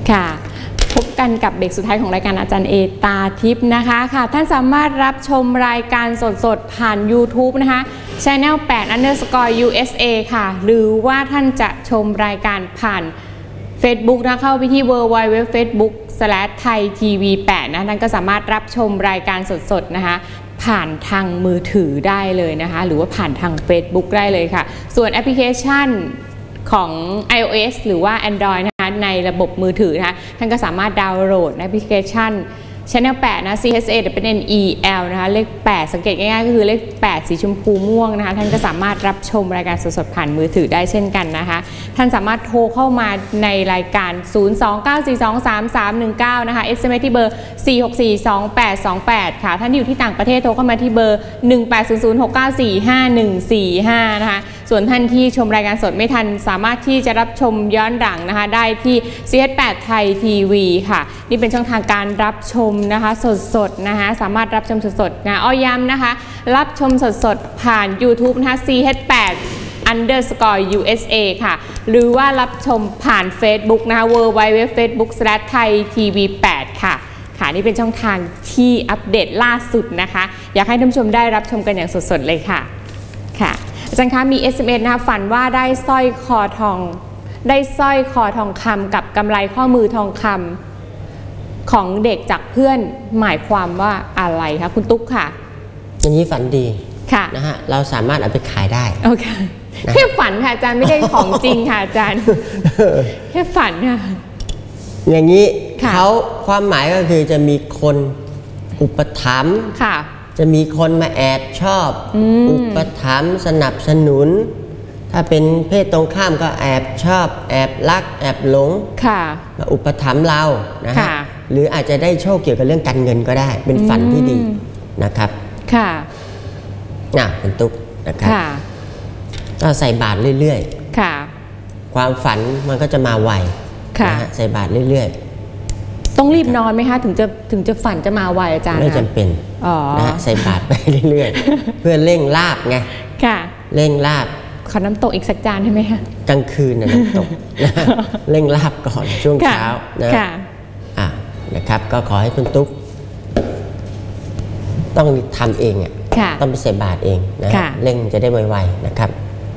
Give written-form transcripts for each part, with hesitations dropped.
ค่ะพบกันกับเบรกสุดท้ายของรายการอาจารย์เอตาทิพย์นะคะค่ะท่านสามารถรับชมรายการสดๆผ่าน YouTube นะคะ Channel 8_USA ค่ะหรือว่าท่านจะชมรายการผ่าน Facebook นะเข้าไปที่ www.facebook/thaitv8 นะท่านก็สามารถรับชมรายการสดๆนะคะผ่านทางมือถือได้เลยนะคะหรือว่าผ่านทาง Facebook ได้เลยค่ะส่วนแอปพลิเคชันของ iOS หรือว่า Android นะคะในระบบมือถือนะคะท่านก็สามารถดาวน์โหลดแอปพลิเคชัน Channel 8 นะ CHANNEL นะคะเลข 8 สังเกตง่ายๆก็คือเลข 8 สีชมพูม่วงนะคะท่านก็สามารถรับชมรายการสดๆผ่านมือถือได้เช่นกันนะคะท่านสามารถโทรเข้ามาในรายการ 029423319 นะคะ SMS ที่เบอร์ 4642828 ค่ะท่านที่อยู่ที่ต่างประเทศโทรเข้ามาที่เบอร์ 1800694545 นะคะส่วนท่านที่ชมรายการสดไม่ทันสามารถที่จะรับชมย้อนหลังนะคะได้ที่ CH8 ไทยทีวีค่ะนี่เป็นช่องทางการรับชมนะคะสดๆนะคะสามารถรับชมสดๆนะอ้อย้ำนะคะรับชมสดๆผ่าน YouTube นะคะ CH8_USA ค่ะหรือว่ารับชมผ่าน Facebook นะคะ www.facebook/thaitv8 ค่ะค่ะนี่เป็นช่องทางที่อัปเดตล่าสุดนะคะอยากให้ท่านผู้ชมได้รับชมกันอย่างสดๆเลยค่ะค่ะอาจารย์คะมี SMS นะคะฝันว่าได้สร้อยคอทองคำกับกำไลข้อมือทองคำของเด็กจากเพื่อนหมายความว่าอะไรคะคุณตุ๊กค่ะอย่างนี้ฝันดีค่ะนะฮะเราสามารถเอาไปขายได้โอเคแค่ฝันค่ะอาจารย์ไม่ได้ของจริงค่ะอาจารย์แค่ฝันค่ะอย่างนี้เขาความหมายก็คือจะมีคนอุปถัมภ์ค่ะจะมีคนมาแอบชอบอุปถัมภ์สนับสนุนถ้าเป็นเพศตรงข้ามก็แอบชอบแอบรักแอบหลงมาอุปถัมภ์เรานะฮะหรืออาจจะได้โชคเกี่ยวกับเรื่องการเงินก็ได้เป็นฝันที่ดีนะครับค่ะเป็นตุ๊กนะครับก็ใส่บาตรเรื่อยๆค่ะความฝันมันก็จะมาไวนะฮะใส่บาตรเรื่อยๆต้องรีบนอนไหมคะถึงจะฝันจะมาไวอาจารย์ไม่จำเป็นนะฮะใส่บาตรไปเรื่อยๆเพื่อเร่งลาบไงค่ะเร่งลาบขอน้ำตกอีกสักจานได้ไหมคะกลางคืนน้ำตกเร่งลาบก่อนช่วงเช้านะครับก็ขอให้คุณตุ๊กต้องทำเองต้องไปใส่บาตรเองนะเร่งจะได้ไวๆนะครับ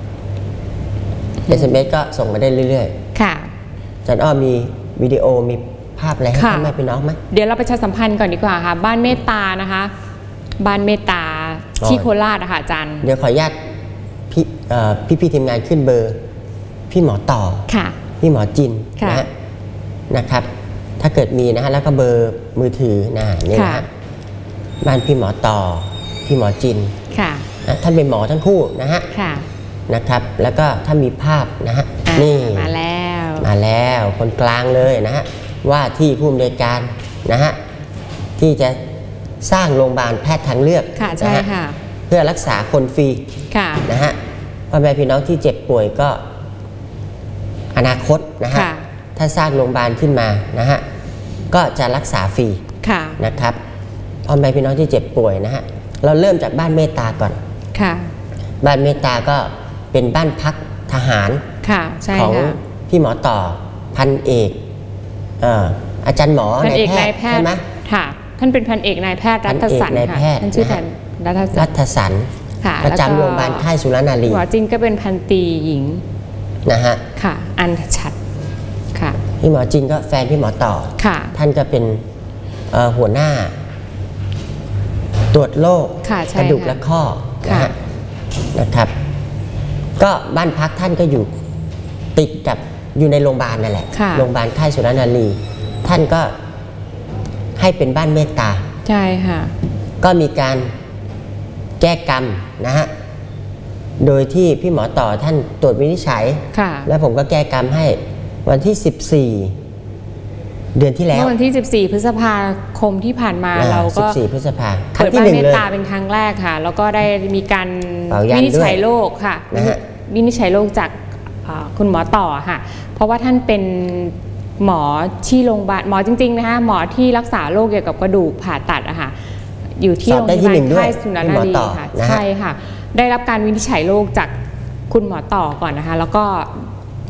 SMS ก็ส่งมาได้เรื่อยๆค่ะอาจารย์อ้อมีวิดีโอมีภาพอะไรให้พ่อแม่พี่น้องไหมเดี๋ยวเราประชาสัมพันธ์ก่อนดีกว่าค่ะบ้านเมตตานะคะบ้านเมตตาที่โคราชนะคะอาจารย์เดี๋ยวขออนุญาตพี่ทีมงานขึ้นเบอร์พี่หมอต่อพี่หมอจินนะครับถ้าเกิดมีนะฮะแล้วก็เบอร์มือถือนี่นะบ้านพี่หมอต่อพี่หมอจินท่านเป็นหมอทั้งคู่นะฮะนะครับแล้วก็ถ้ามีภาพนะฮะนี่มาแล้วคนกลางเลยนะฮะว่าที่ผู้อำนวยการนะฮะที่จะสร้างโรงพยาบาลแพทย์ทางเลือกใช่ค่ะเพื่อรักษาคนฟรีนะฮะพ่อแม่พี่น้องที่เจ็บป่วยก็อนาคตนะฮะถ้าสร้างโรงพยาบาลขึ้นมานะฮะก็จะรักษาฟรีนะครับพ่อแม่พี่น้องที่เจ็บป่วยนะฮะเราเริ่มจากบ้านเมตตาก่อนบ้านเมตตาก็เป็นบ้านพักทหารของพี่หมอต่อพันเอกอาจารย์หมอนายแพทย์ใช่ไหมค่ะท่านเป็นพันเอกนายแพทย์รัฐสันค่ะท่านชื่อรัฐสันประจำโรงพยาบาลค่ายสุรนารีหมอจินก็เป็นพันตรีหญิงนะฮะค่ะอันชัดค่ะพี่หมอจินก็แฟนพี่หมอต่อท่านก็เป็นหัวหน้าตรวจโรคกระดูกและข้อนะครับก็บ้านพักท่านก็อยู่ติดกับอยู่ในโรงพยาบาลนั่นแหละโรงพยาบาลค่ายสุรนารีท่านก็ให้เป็นบ้านเมตตาใช่ค่ะก็มีการแก้กรรมนะฮะโดยที่พี่หมอต่อท่านตรวจวินิจฉัยแล้วผมก็แก้กรรมให้วันที่14เดือนที่แล้ววันที่14พฤษภาคมที่ผ่านมาเราก็ 14พฤษภาเปิดบ้านเมตตาเป็นครั้งแรกค่ะแล้วก็ได้มีการวินิจฉัยโรคค่ะวินิจฉัยโรคจากคุณหมอต่อค่ะเพราะว่าท่านเป็นหมอที่โรงพยาบาลหมอจริงๆนะคะหมอที่รักษาโรคเกี่ยวกับกระดูกผ่าตัดอะค่ะอยู่ที่โรงพยาบาลค่ายสุรนารีค่ะใช่ค่ะได้รับการวินิจฉัยโรคจากคุณหมอต่อก่อนนะคะแล้วก็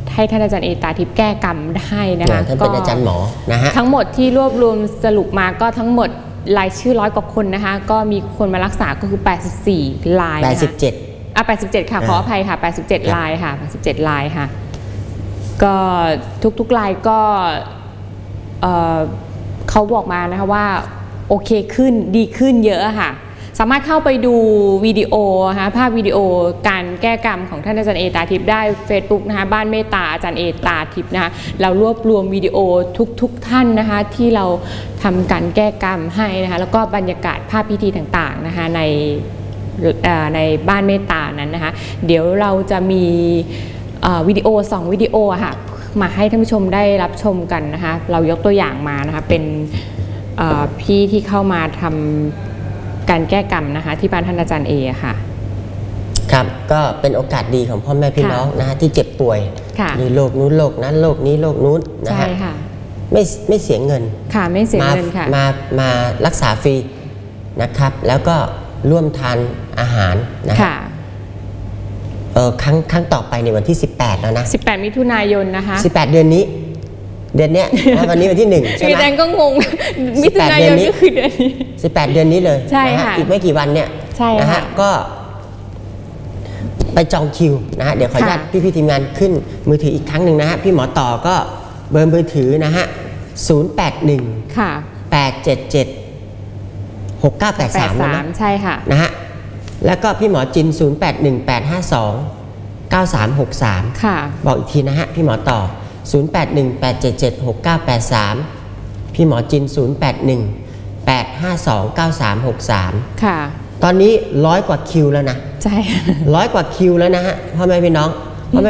ให้ท่านอาจารย์เอตาทิพย์แก้กรรมได้นะคะท่านเป็นอาจารย์หมอนะฮะทั้งหมดที่รวบรวมสรุปมาก็ทั้งหมดรายชื่อ100 กว่าคนนะคะก็มีคนมารักษาก็คือ84 ราย87ค่ะขออภัยค่ะ87 รายค่ะ87 รายค่ะก็ทุกๆรายก็เขาบอกมานะคะว่าโอเคขึ้นดีขึ้นเยอะค่ะสามารถเข้าไปดูวิดีโอนะคะภาพวิดีโอการแก้กรรมของท่านอาจารย์เอตาทิพย์ได้ Facebook นะคะบ้านเมตตาอาจารย์เอตาทิพย์นะคะเรารวบรวมวิดีโอทุกท่านนะคะที่เราทำการแก้กรรมให้นะคะแล้วก็บรรยากาศภาพพิธีต่างๆนะคะในบ้านเมตตานั้นนะคะเดี๋ยวเราจะมีวิดีโอ2 วิดีโอค่ะมาให้ท่านผู้ชมได้รับชมกันนะคะเรายกตัวอย่างมานะคะเป็นพี่ที่เข้ามาทำการแก้กรรมนะคะที่บ้านท่านอาจารย์เอค่ะครับก็เป็นโอกาสดีของพ่อแม่พี่น้องนะฮะที่เจ็บป่วยในโรคนู้นโรคนั้นโรคนี้โรคนู้นนะฮะไม่เสียเงินค่ะไม่เสียเงินค่ะมารักษาฟรีนะครับแล้วก็ร่วมทานอาหารนะค่ะครั้งต่อไปในวันที่18แล้วนะ 18 มิถุนายนนะคะ 18 เดือนนี้วันนี้วันที่1ใช่ไหมอาจารย์ก็งงมิถุนายนก็คือเดือนนี้ 18 เดือนนี้เลยใช่ค่ะอีกไม่กี่วันเนี่ยนะฮะก็ไปจองคิวนะฮะเดี๋ยวขออนุญาตพี่ทีมงานขึ้นมือถืออีกครั้งหนึ่งนะฮะพี่หมอต่อก็เบอร์มือถือนะฮะ081 ค่ะ 877 6983นะใช่ค่ะนะฮะแล้วก็พี่หมอจิน081852 9363 ค่ะบอกอีกทีนะฮะพี่หมอต่อ0818776983พี่หมอจิน0818529363 ค่ะตอนนี้100 กว่าคิวแล้วนะใช่ 100 กว่าคิวแล้วนะฮะพ่อแม่พี่น้อง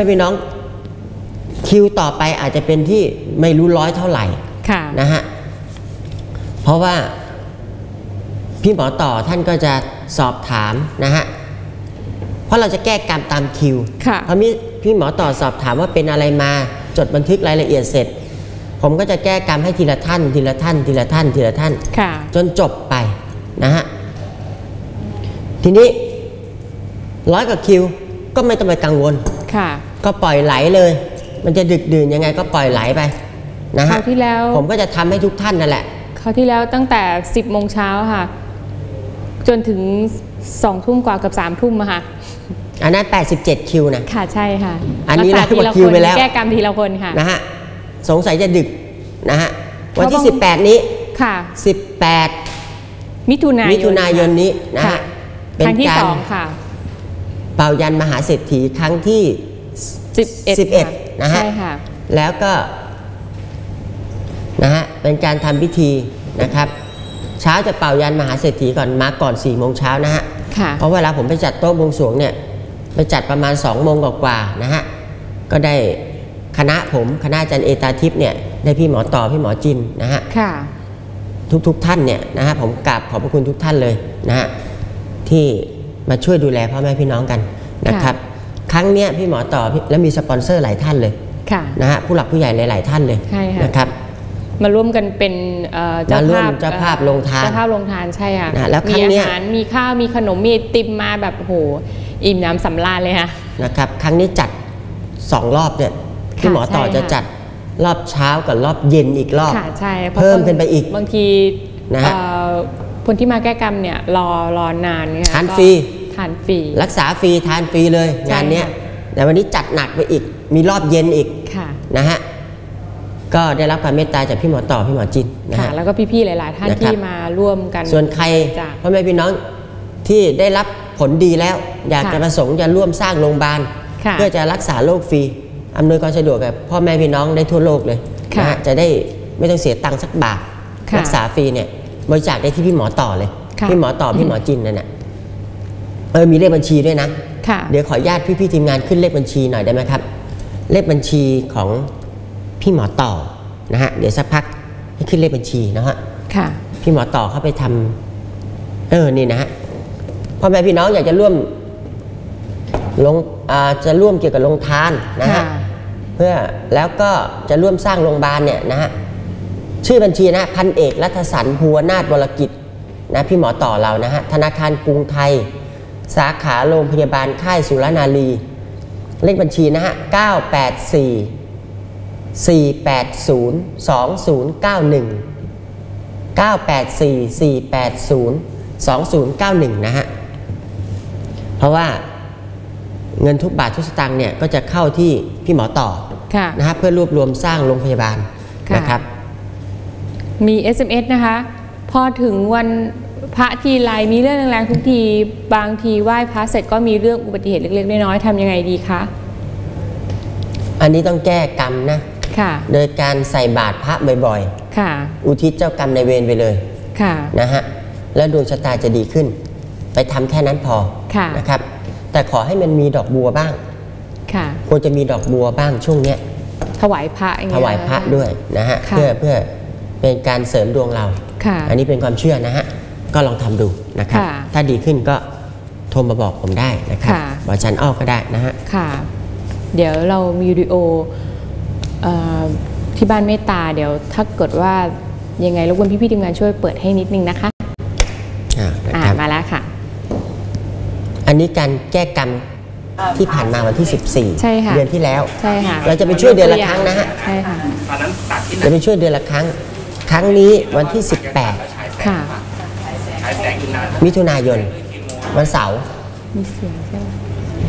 คิวต่อไปอาจจะเป็นที่ไม่รู้100 เท่าไหร่นะฮะเพราะว่าพี่หมอต่อท่านก็จะสอบถามนะฮะเพราะเราจะแก้กรรมตามคิวพอพี่หมอต่อสอบถามว่าเป็นอะไรมาจดบันทึกรายละเอียดเสร็จผมก็จะแก้กรรมให้ทีละท่านจนจบไปนะฮะทีนี้100 กว่าคิวก็ไม่ต้องไปกังวลก็ปล่อยไหลเลยมันจะดึกดื่นยังไงก็ปล่อยไหลไปนะฮะที่แล้วผมก็จะทำให้ทุกท่านนั่นแหละคราวที่แล้วตั้งแต่10 โมงเช้าค่ะจนถึง2 ทุ่มกว่ากับ3 ทุ่มค่ะอันนั้น87 คิวนะค่ะใช่ค่ะอันนี้เราคิวไปแล้วแก้กรรมทีละคนค่ะนะฮะสงสัยจะดึกนะฮะวันที่18นี้ค่ะ 18 มิถุนายนนี้นะฮะเป็นครั้งที่2ค่ะเป่ายันมหาเศรษฐีครั้งที่11นะฮะใช่ค่ะแล้วก็นะฮะเป็นการทำพิธีนะครับเช้าจะเป่ายันมหาเศรษฐีก่อนมาก่อน4 โมงเช้านะฮะเพราะเวลาผมไปจัดโต๊ะบวงสรวงเนี่ยไปจัดประมาณ2 โมงกว่านะฮะก็ได้คณะอาจารย์เอตาทิพย์เนี่ยได้พี่หมอต่อพี่หมอจินนะฮะทุกท่านเนี่ยนะฮะผมกราบขอบพระคุณทุกท่านเลยนะฮะที่มาช่วยดูแลพ่อแม่พี่น้องกันนะครับครั้งเนี้ยพี่หมอต่อและมีสปอนเซอร์หลายท่านเลยนะฮะผู้หลักผู้ใหญ่หลายๆท่านเลยนะครับมาร่วมกันเป็นเจ้าภาพลงทานใช่ค่ะแล้วครั้งนี้มีอาหารมีข้าวมีขนมมีติมมาแบบโหอิ่มน้ำสำราญเลยค่ะนะครับครั้งนี้จัด2 รอบเนี่ยพี่หมอต่อจะจัดรอบเช้ากับรอบเย็นอีกรอบเพิ่มขึ้นไปอีกบางทีนะคนที่มาแก้กรรมเนี่ยรอนานเนี่ยทานฟรีรักษาฟรีทานฟรีเลยงานนี้แต่วันนี้จัดหนักไปอีกมีรอบเย็นอีกนะฮะก็ได้รับความเมตตาจากพี่หมอต่อพี่หมอจินนะฮะแล้วก็พี่ๆหลายๆท่านที่มาร่วมกันส่วนใครพ่อแม่พี่น้องที่ได้รับผลดีแล้วอยากจะประสงค์จะร่วมสร้างโรงพยาบาลเพื่อจะรักษาโรคฟรีอำนวยความสะดวกกับพ่อแม่พี่น้องได้ทั่วโลกเลยนะฮะจะได้ไม่ต้องเสียตังค์สักบาทรักษาฟรีเนี่ยบริจาคได้ที่พี่หมอต่อเลยพี่หมอต่อพี่หมอจินนั่นแหละมีเลขบัญชีด้วยนะเดี๋ยวขออนุญาตพี่ทีมงานขึ้นเลขบัญชีหน่อยได้ไหมครับเลขบัญชีของพี่หมอต่อนะฮะเดี๋ยวสักพักให้ขึ้นเลขบัญชีนะฮะพี่หมอต่อเข้าไปทำนี่นะฮะพ่อแม่พี่น้องอยากจะร่วมเกี่ยวกับโรงทานนะฮะเพื่อแล้วก็จะร่วมสร้างโรงพยาบาลเนี่ยนะฮะชื่อบัญชีนะพันเอกรัฐสันภูวนาถวรกิจนะพี่หมอต่อเรานะฮะธนาคารกรุงไทยสาขาโรงพยาบาลค่ายสุรนารีเลขบัญชีนะฮะ984-480-2091 นะฮะเพราะว่าเงินทุกบาททุกสตางค์เนี่ยก็จะเข้าที่พี่หมอต่อนะฮะเพื่อรวบรวมสร้างโรงพยาบาลนะครับมี SMS นะคะพอถึงวันพระทีไรมีเรื่องแรงๆทุกทีบางทีไหว้พระเสร็จก็มีเรื่องอุบัติเหตุเล็กๆน้อยๆทำยังไงดีคะอันนี้ต้องแก้กรรมนะโดยการใส่บาตรพระบ่อยๆอุทิศเจ้ากรรมในเวรไปเลยนะฮะแล้วดวงชะตาจะดีขึ้นไปทำแค่นั้นพอนะครับแต่ขอให้มันมีดอกบัวบ้างควรจะมีดอกบัวบ้างช่วงเนี้ยถวายพระถวายพระด้วยนะฮะเพื่อเป็นการเสริมดวงเราอันนี้เป็นความเชื่อนะฮะก็ลองทำดูนะครับถ้าดีขึ้นก็โทรมาบอกผมได้นะครับบอกอาจารย์อ้อก็ได้นะฮะเดี๋ยวเรามีวิดีโอที่บ้านเมตตาเดี๋ยวถ้าเกิดว่ายังไงรบกวนพี่ๆทีมงานช่วยเปิดให้นิดนึงนะคะมาแล้วค่ะอันนี้การแก้กรรมที่ผ่านมาวันที่14เดือนที่แล้วเราจะไปช่วยเดือนละครั้งนะฮะจะไปช่วยเดือนละครั้งนี้วันที่18มิถุนายนวันเสาร์มีเสียงใช่ไหม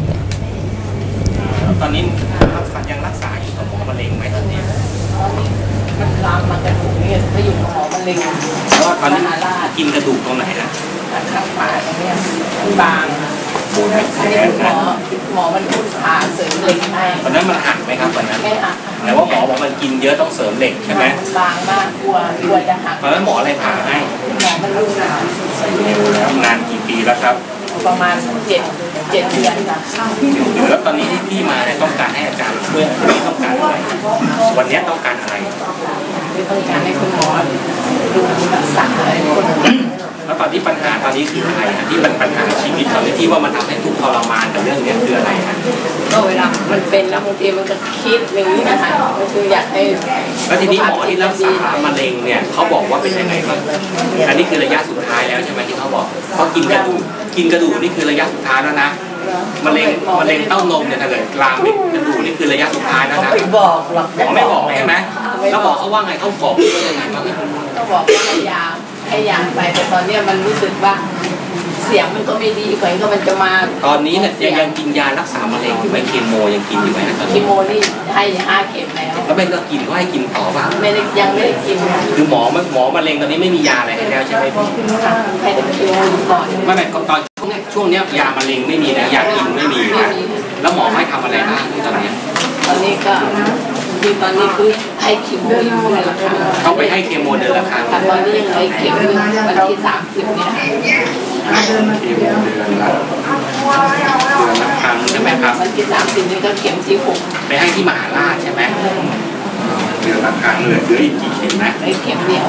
ตอนนี้ยังรักษาอยู่กับหมอมะเร็งไหมตอนนี้มันลามมากระดูกนี่ถ้าอยู่กับหมอมะเร็งเพราะว่าตอนนี้กินกระดูกตรงไหนนะข้างปากตรงนี้บางอันนี้หมอมันพูดผ่าเสริมเหล็กให้ตอนนั้นมันหักไหมครับตอนนั้นไม่หักแต่ว่าหมอบอกมันกินเยอะต้องเสริมเหล็กใช่ไหมบางมากกลัวจะหักตอนนั้นหมออะไรผ่าให้หมอมันรู้นานกี่ปีแล้วครับประมาณ7 เดือนค่ะแล้วตอนนี้ที่พี่มาเนี่ยต้องการให้อาจารย์ช่วยไม่ต้องการอะไรวันนี้ต้องการอะไรต้องการให้คุณหมอดูรักษาคนแล้วตอนที่ปัญหาตอนนี้คืออะไรที่เป็นปัญหาชีวิตตอนนี้ที่ว่ามันทำให้ทุกข์ทรมานกับเรื่องนี้คืออะไรฮะก็เวลามันเป็นแล้วบางทีมันก็คิดอย่างนี้นะคะก็คืออยากให้แล้วทีนี้หมอที่รักษามะเร็งเนี่ยเขาบอกว่าเป็นยังไงบ้างอันนี้คือระยะสุดท้ายแล้วใช่ไหมที่เขาบอกเขากินกระดูกนี่คือระยะสุดท้ายแล้วนะมะเร็งเต้านมเนี่ยถ้าเกิดลามไปกระดูกนี่คือระยะสุดท้ายแล้วนะไม่บอกหรอกหมอไม่บอกใช่ไหมแล้วบอกเขาว่าไงเขาบอกว่ายังไงบ้างก็บอกว่าให้ยาไปแต่ตอนนี้มันรู้สึกว่าเสียงมันก็ไม่ดีกว่าก็มันจะมาตอนนี้เนี่ยยังกินยารักษามะเร็งอยู่ไหมเคโมยังกินอยู่ไหมเคโมนี่ให้5 เข็มแล้วไม่ก็กินก็ให้กินต่อป่ะไม่ได้ยังไม่ได้กินคือหมอมะเร็งตอนนี้ไม่มียาอะไรให้แล้วใช่ไหมพี่ให้แต่เคโมก่อนไม่ตอนช่วงนี้ยามะเร็งไม่มีนะยากินไม่มีนะแล้วหมอให้ทำอะไรบ้างตอนนี้ตอนนี้คือให้เคโมเดือนละครั้งเขาไปให้เคโมเดือนละครั้งตอนนี้ยังให้เข็มวันที่30เนี่ยเดือนละครั้งใช่ไหมครับวันที่30นี่ก็เข็มที่6 ไปให้ที่มหาราชใช่ไหมเดือนละครั้งเลยเหลืออีกกี่เข็มนะเข็มเดียว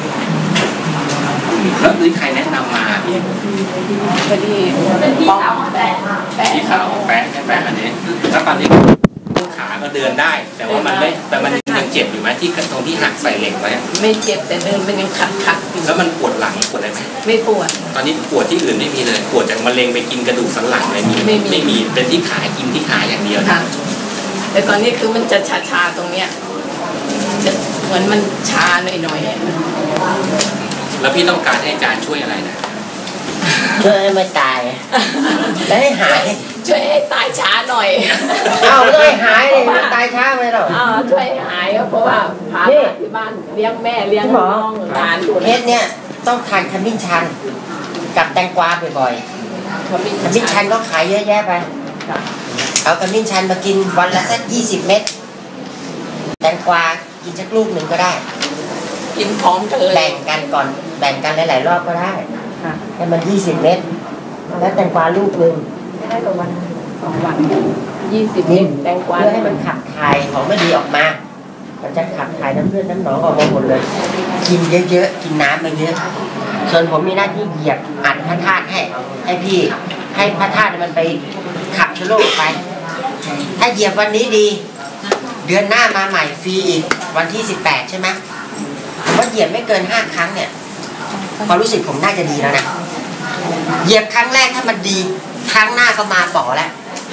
แล้วนี่ใครแนะนำมาพี่พอดีพี่สาวแปะใช่ไหมอันนี้แล้วตอนนี้ขาก็เดินได้แต่ว่ามันยังเจ็บอยู่ไหมที่ตรงที่หักใส่เหล็กไว้ไม่เจ็บแต่เดินมันยังขัดแล้วมันปวดหลังปวดอะไรไหมไม่ปวดตอนนี้ปวดที่อื่นไม่มีเลยปวดจากมะเร็งไปกินกระดูกสันหลังอะไรไม่มีเป็นที่ขากินที่ขาอย่างเดียวแต่ตอนนี้คือมันจะชาตรงเนี้ยเหมือนมันชาหน่อยแล้วพี่ต้องการให้อาจารย์ช่วยอะไรนะช่วยให้ไม่ตายและให้หายช่วยให้ตายช้าหน่อยเอาเลยหายเลยตายช้าไหมเราช่วยหายเพราะว่าพาที่บ้านเลี้ยงแม่เลี้ยงน้องหลานเฮ็ดเนี่ยต้องทานขมิ้นชันกับแตงกวาบ่อยๆขมิ้นชันก็ขายเยอะแยะไปเอาขมิ้นชันมากินวันละสัก20 เม็ดแตงกวากินสักลูกหนึ่งก็ได้กินพร้อมกันแบ่งกันก่อนแบ่งกันหลายๆรอบก็ได้ให้มัน20 เม็ดแล้วแตงกวาลูกหนึ่งได้ต่อวัน2 วัน20 เม็ดแตงกวาเพื่อให้มันขับถ่ายของไม่ดีออกมามันจะขับถ่ายน้ำเลือดน้ำหนองออกมาหมดเลยกินเยอะๆกินน้ำเยอะส่วนผมมีหน้าที่เหยียบอัดพระธาตุให้พี่ให้พระธาตุมันไปขับเชื้อโรคไปถ้าเหยียบวันนี้ดีเดือนหน้ามาใหม่ฟรีอีกวันที่18ใช่ไหมว่าเหยียบไม่เกิน5 ครั้งเนี่ยความรู้สึกผมน่าจะดีแล้วนะเหยียบครั้งแรกถ้ามันดีครั้งหน้าก็มาต่อแล้ว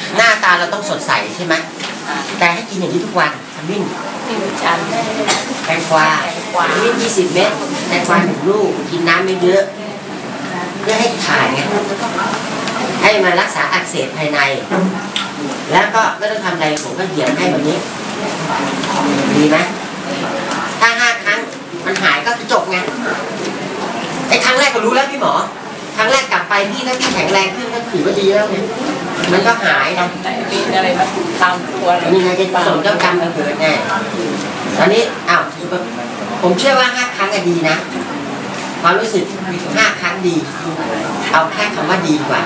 หน้าตาเราต้องสดใสใช่ไหมแต่ให้กินอย่างนี้ทุกวันขมิ้นแตงกวาขมิ้น20 เม็ดแตงกวา1 ลูกกินน้ำไม่เยอะเพื่อให้ถ่ายไงให้มันรักษาอักเสบภายในแล้วก็ไม่ต้องทำอะไรผมก็เหยียบให้แบบนี้ดีไหมถ้า5 ครั้งมันหายก็จบไงไอ้ครั้งแรกก็รู้แล้วพี่หมอครั้งแรกกลับไปพี่ถ้าพี่แข็งแรงขึ้นก็ถือว่าดีแล้วไงมันก็หายนะมีอะไรมาตามตัวนี่ไงจะส่งเจ้ากรรมมาเกิดแน่ตอนนี้ผมเชื่อว่า5 ครั้งก็ดีนะความรู้สึก5 ครั้งดีเอาแค่คำว่าดีกว่า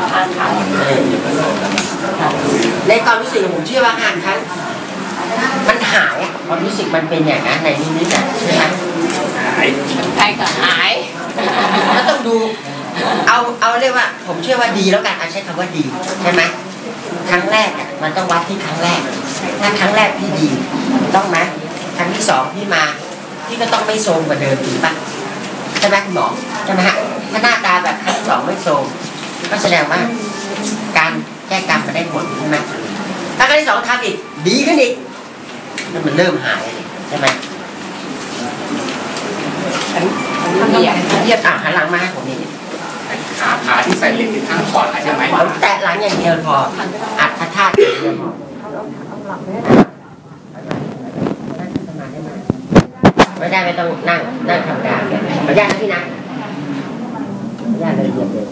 ในความรู้สึกผมเชื่อว่า5 ครั้งมันหายความรู้สึกมันเป็นอย่างนั้นในนิดๆใช่ไหมใครก็หายแล้วต้องดูเอาเรียกว่าผมเชื่อว่าดีแล้วกันใช้คำว่าดีใช่ไหมครั้งแรกมันต้องวัดที่ครั้งแรกถ้าครั้งแรกพี่ดีต้องไหมครั้งที่ 2พี่มาพี่ก็ต้องไม่โทรมกว่าเดิมถูกปะใช่ไหมคุณหมอใช่ไหมฮะถ้าหน้าตาแบบครั้งที่ 2ไม่โทรมก็แสดงว่าการแก้กรรมมันได้ผลใช่ไหมถ้าครั้งที่ 2ทำอีกดีขึ้นอีกมันเริ่มหายใช่ไหมเหยียบหันหลังมาให้ผมนี่ขาที่ใส่เหล็กข้างขวาใช่ไหมแตะหลังอย่างเดียวพออัดพระธาตุอย่างเดียวพอไม่ได้ไม่ต้องนั่งธรรมดาขออนุญาตนะพี่นะขออนุญาตเลยเหยียบเลย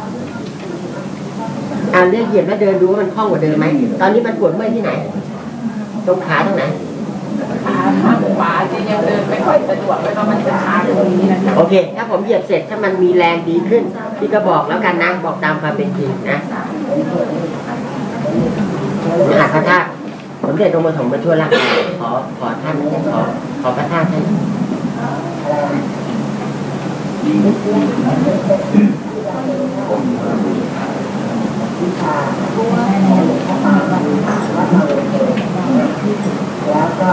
เลือกเหยียบแล้วเดินดูว่ามันคล่องกว่าเดิมไหมตอนนี้มันปวดเมื่อยที่ไหนตรงขาตรงไหนขาข้างขวาที่ยังเดินไม่ค่อยสะดวกแล้วก็มันจะช้าตรงนี้นะโอเคถ้าผมเหยียบเสร็จถ้ามันมีแรงดีขึ้นพี่ก็บอกแล้วกันนะบอกตามความเป็นจริงนะหัดพระธาตุผมเรียนตรงมาถมมาช่วยร่างกายขอท่านขอพระธาตุท่านแล้วก็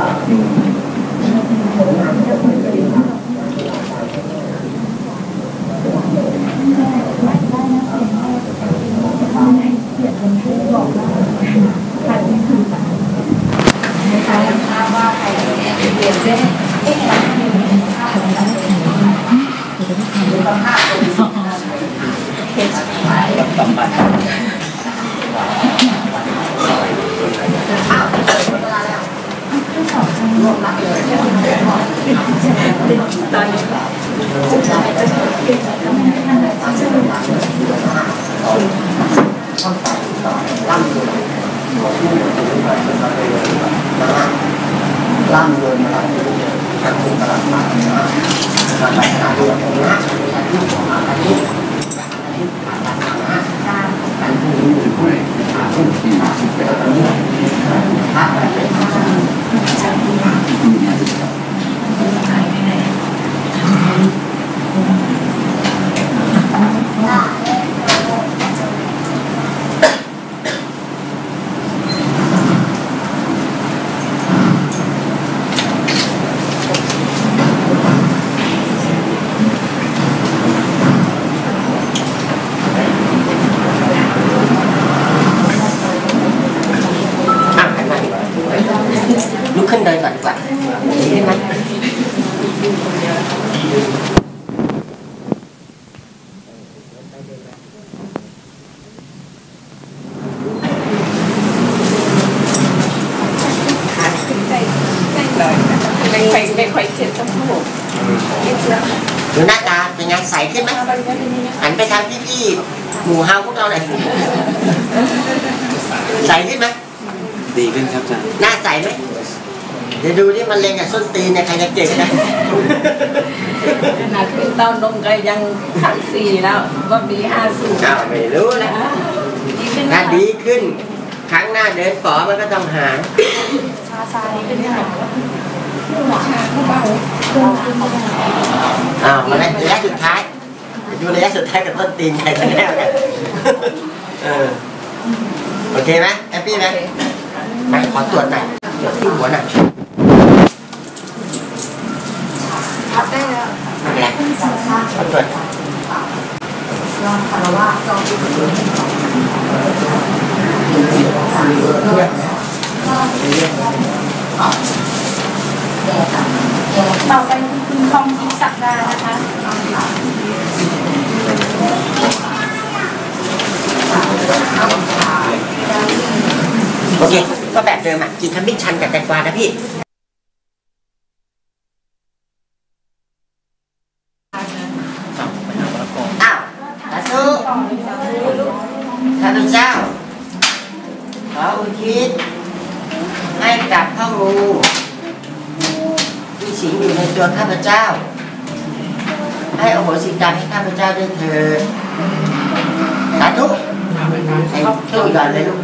ล่ำเลยมาทั้งคุณตลาดมาการไปหาดูนะที่ผมมาอันนี้การที่มีด้วยผู้ที่เป็นอันนี้ถ้าเป็นลุกขึ้นเดินก่อนดีกว่าดีขึ้นไหมไม่ค่อยเจ็บทั้งหมดดูหน้าตาเป็นไงใสขึ้นไหมหันไปทางพี่หมู่เฮาพวกเราหน่อยใสขึ้นไหมดีขึ้นครับอาจารย์หน้าใสไหมเดี๋ยวดูที่มันเล็งกับส้นตีนเนี่ยใครจะเก่งนะขนาดขึ้นเต้านมก็ยังขั้น4แล้วว่ามี50 ไม่รู้นะถ้าดีขึ้นครั้งหน้าเดินป๋อมันก็ต้องหายชาเป็นยังไงมาระยะสุดท้ายดูระยะสุดท้ายกับต้นตีนใครจะแน่กันโอเคไหมแฮปปี้ไหมมาขอตรวจหน่อยตรวจที่หัวหน่อยพับได้แล้วไม่เป็นไรขอตรวจลองคารวะลองดูต่อไปคุณทองทิพย์ศักดานะคะโอเคก็แบบเดิมอ่ะกินขมิ้นชันกับแตงกวานะพี่อ้าวสาธุข้าพเจ้าขออุทิศให้กับพ่องูที่สิงอยู่ในตัวข้าพเจ้าให้อโหสิกรรมให้ข้าพเจ้าด้วยเถิดสาธุให้ตู้ก่อนเลยลูก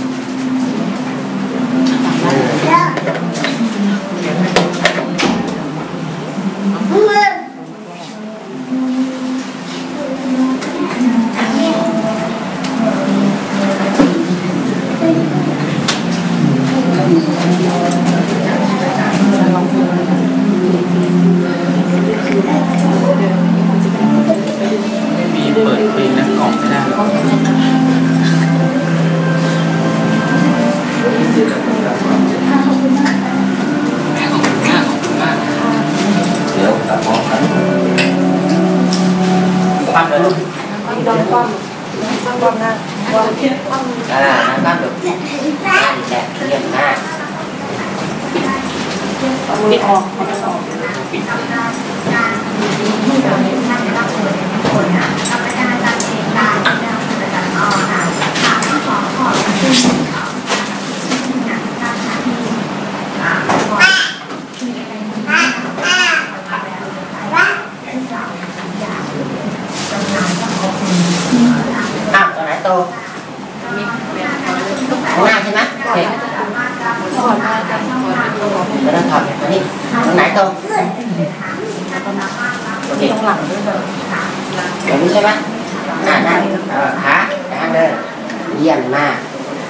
เปิดเพลงนะกล่องไม่ได้เดี๋ยวตัดออกกันปั้นเลยลูกนั่งบ้านแบบนั่นแหละเรียบหน้าปิดออกปิดอ้าวตรงไหนโตข้างหน้าใช่ไหมโอเคไม่ต้องถอดอันนี้ตรงไหนโตโอเคตรงหลังด้วยตรงนี้ใช่ไหมนั่งขานั่งเดินเยี่ยมมาก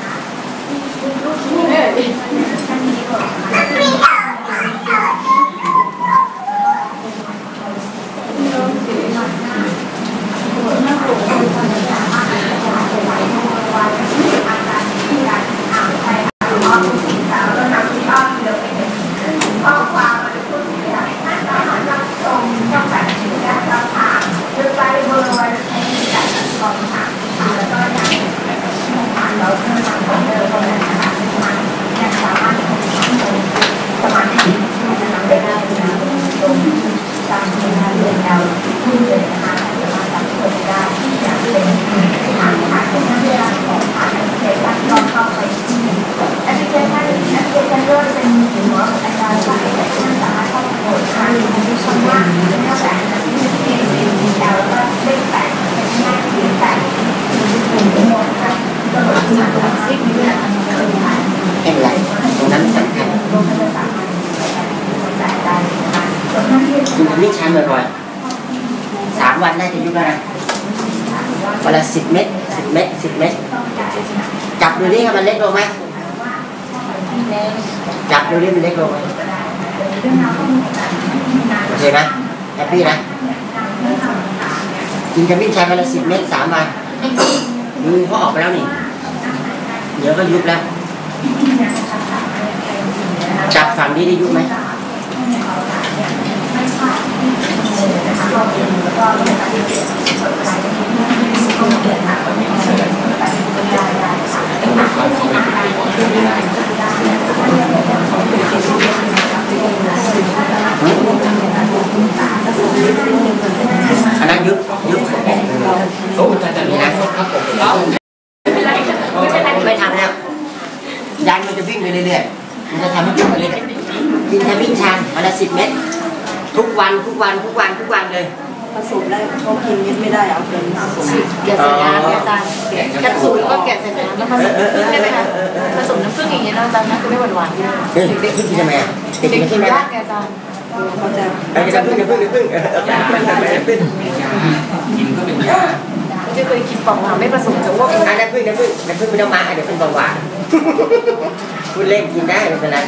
เป็นไรตรงนั้นสำคัญคุณนี่ชันบ่อยๆ3 วันได้จะยุบแล้วนะวันละ10 เม็ด10 เม็ด10 เม็ดจับดูนี่มันเล็กลงไหมจับดูนี่มันเล็กลงไหมโอเคนะแฮปปี้นะกินขมิ้นชันวันละ10 เม็ด3 วันมือเขาออกไปแล้วนี่เดี๋ยวก็ยุบแล้วจับฝั่งนี้ได้ยุบไหมอันนั้นยุบโอ้จะนี่นะครับผมไม่ทำแล้วยันมันจะวิ่งไปเรื่อยๆมันจะทำให้วิ่งไปเรื่อยๆกินแค่วิ่งชันวันละ10 เม็ดทุกวันเลยผสมได้เขากินเม็ดไม่ได้เอาเป็นผสมแกะใส่น้ำอาจารย์กระสูแล้วก็แกะใส่น้ำแล้วผสมน้ำผึ้งได้ไหมคะผสมน้ำผึ้งอย่างนี้นะอาจารย์น่าจะไม่หวานๆเด็กๆกินทำไมเด็กๆกินไม่ได้อาจารย์เขาจะจะพึ่งกินก็เป็นยาจะเคยกินปองมาไม่ผสมจะอ้วกน้ำพึ่งไม่ต้องมาเดี๋ยวเป็นเบาหวานคุณเล่นกินได้ไม่เป็นไร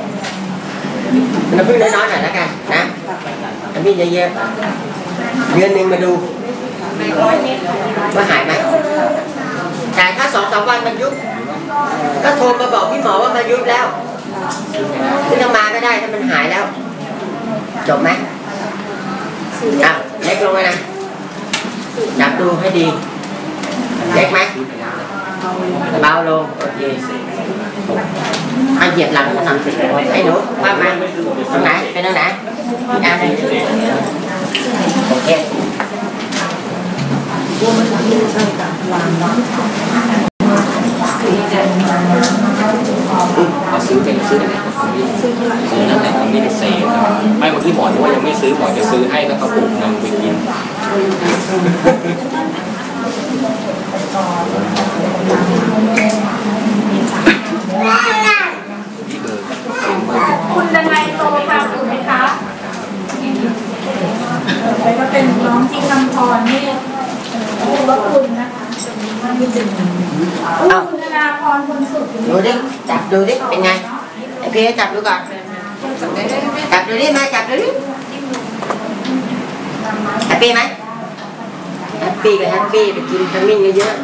น้ำพึ่งน้อยๆหน่อยแล้วกันนะน้ำพึ่งเยอะๆเดือนหนึ่งมาดูว่าหายไหมจ่ายค่า2 วันมันยุบก็โทรมาบอกพี่หมอว่ามายุบแล้วซึ่งต้องมาก็ได้ถ้ามันหายแล้วจบไหมอ่ะเล็กลงเลยนะจับดูให้ดีเล็กไหมเบาลงโอเคเหยียบหลังก็ทำสิไอ้หนูว่ามาตรงไหนเป็นตรงไหนอีกอันหนึ่งโอเคเราซื้อเป็นซื้ออะไรซื้อนั่นแหละมันมีแต่เศษไม่บางที่หมอว่ายังไม่ซื้อหมอจะซื้อให้แล้วก็ปลูกนำไปกินคุณดันัยโตค่ะถูกไหมคะแล้วก็เป็นน้องที่คำพรนี่คุณว่าคุณนะคะคุณธนาพรคนสุดดูดิจับดูดิเป็นไงไอพี่จับดูก่อนจับดูดิมาจับดูดิแฮปปี้ไหมแฮปปี้กับแฮปปี้ไปกินขมิ้นเยอะ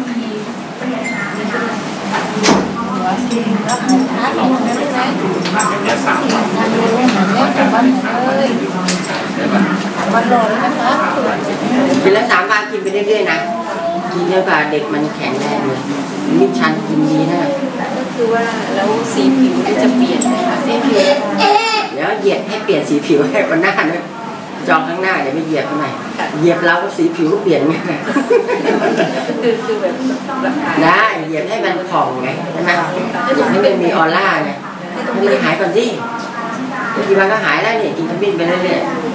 วันรอเลยนะคะกินแล้ว3 วันกินไปเรื่อยๆนะกินเยอะกว่าเด็กมันแข็งแรงเลยมิชันกินดีนะก็คือว่าแล้วสีผิวจะเปลี่ยนไหมคะสีผิวเดี๋ยวเหยียดให้เปลี่ยนสีผิวให้คนหน้านะจองข้างหน้าเดี๋ยวไม่เหยียบข้างในเหยียบเราก็สีผิวก็เปลี่ยนไงคือแบบได้เหยียบให้มันผ่องไงใช่ไหมเหยียบให้มันมีออร่าไงมันหายก่อนสิกี่วันก็หายแล้วเนี่ยกินขมิ้นไปเรื่อยๆ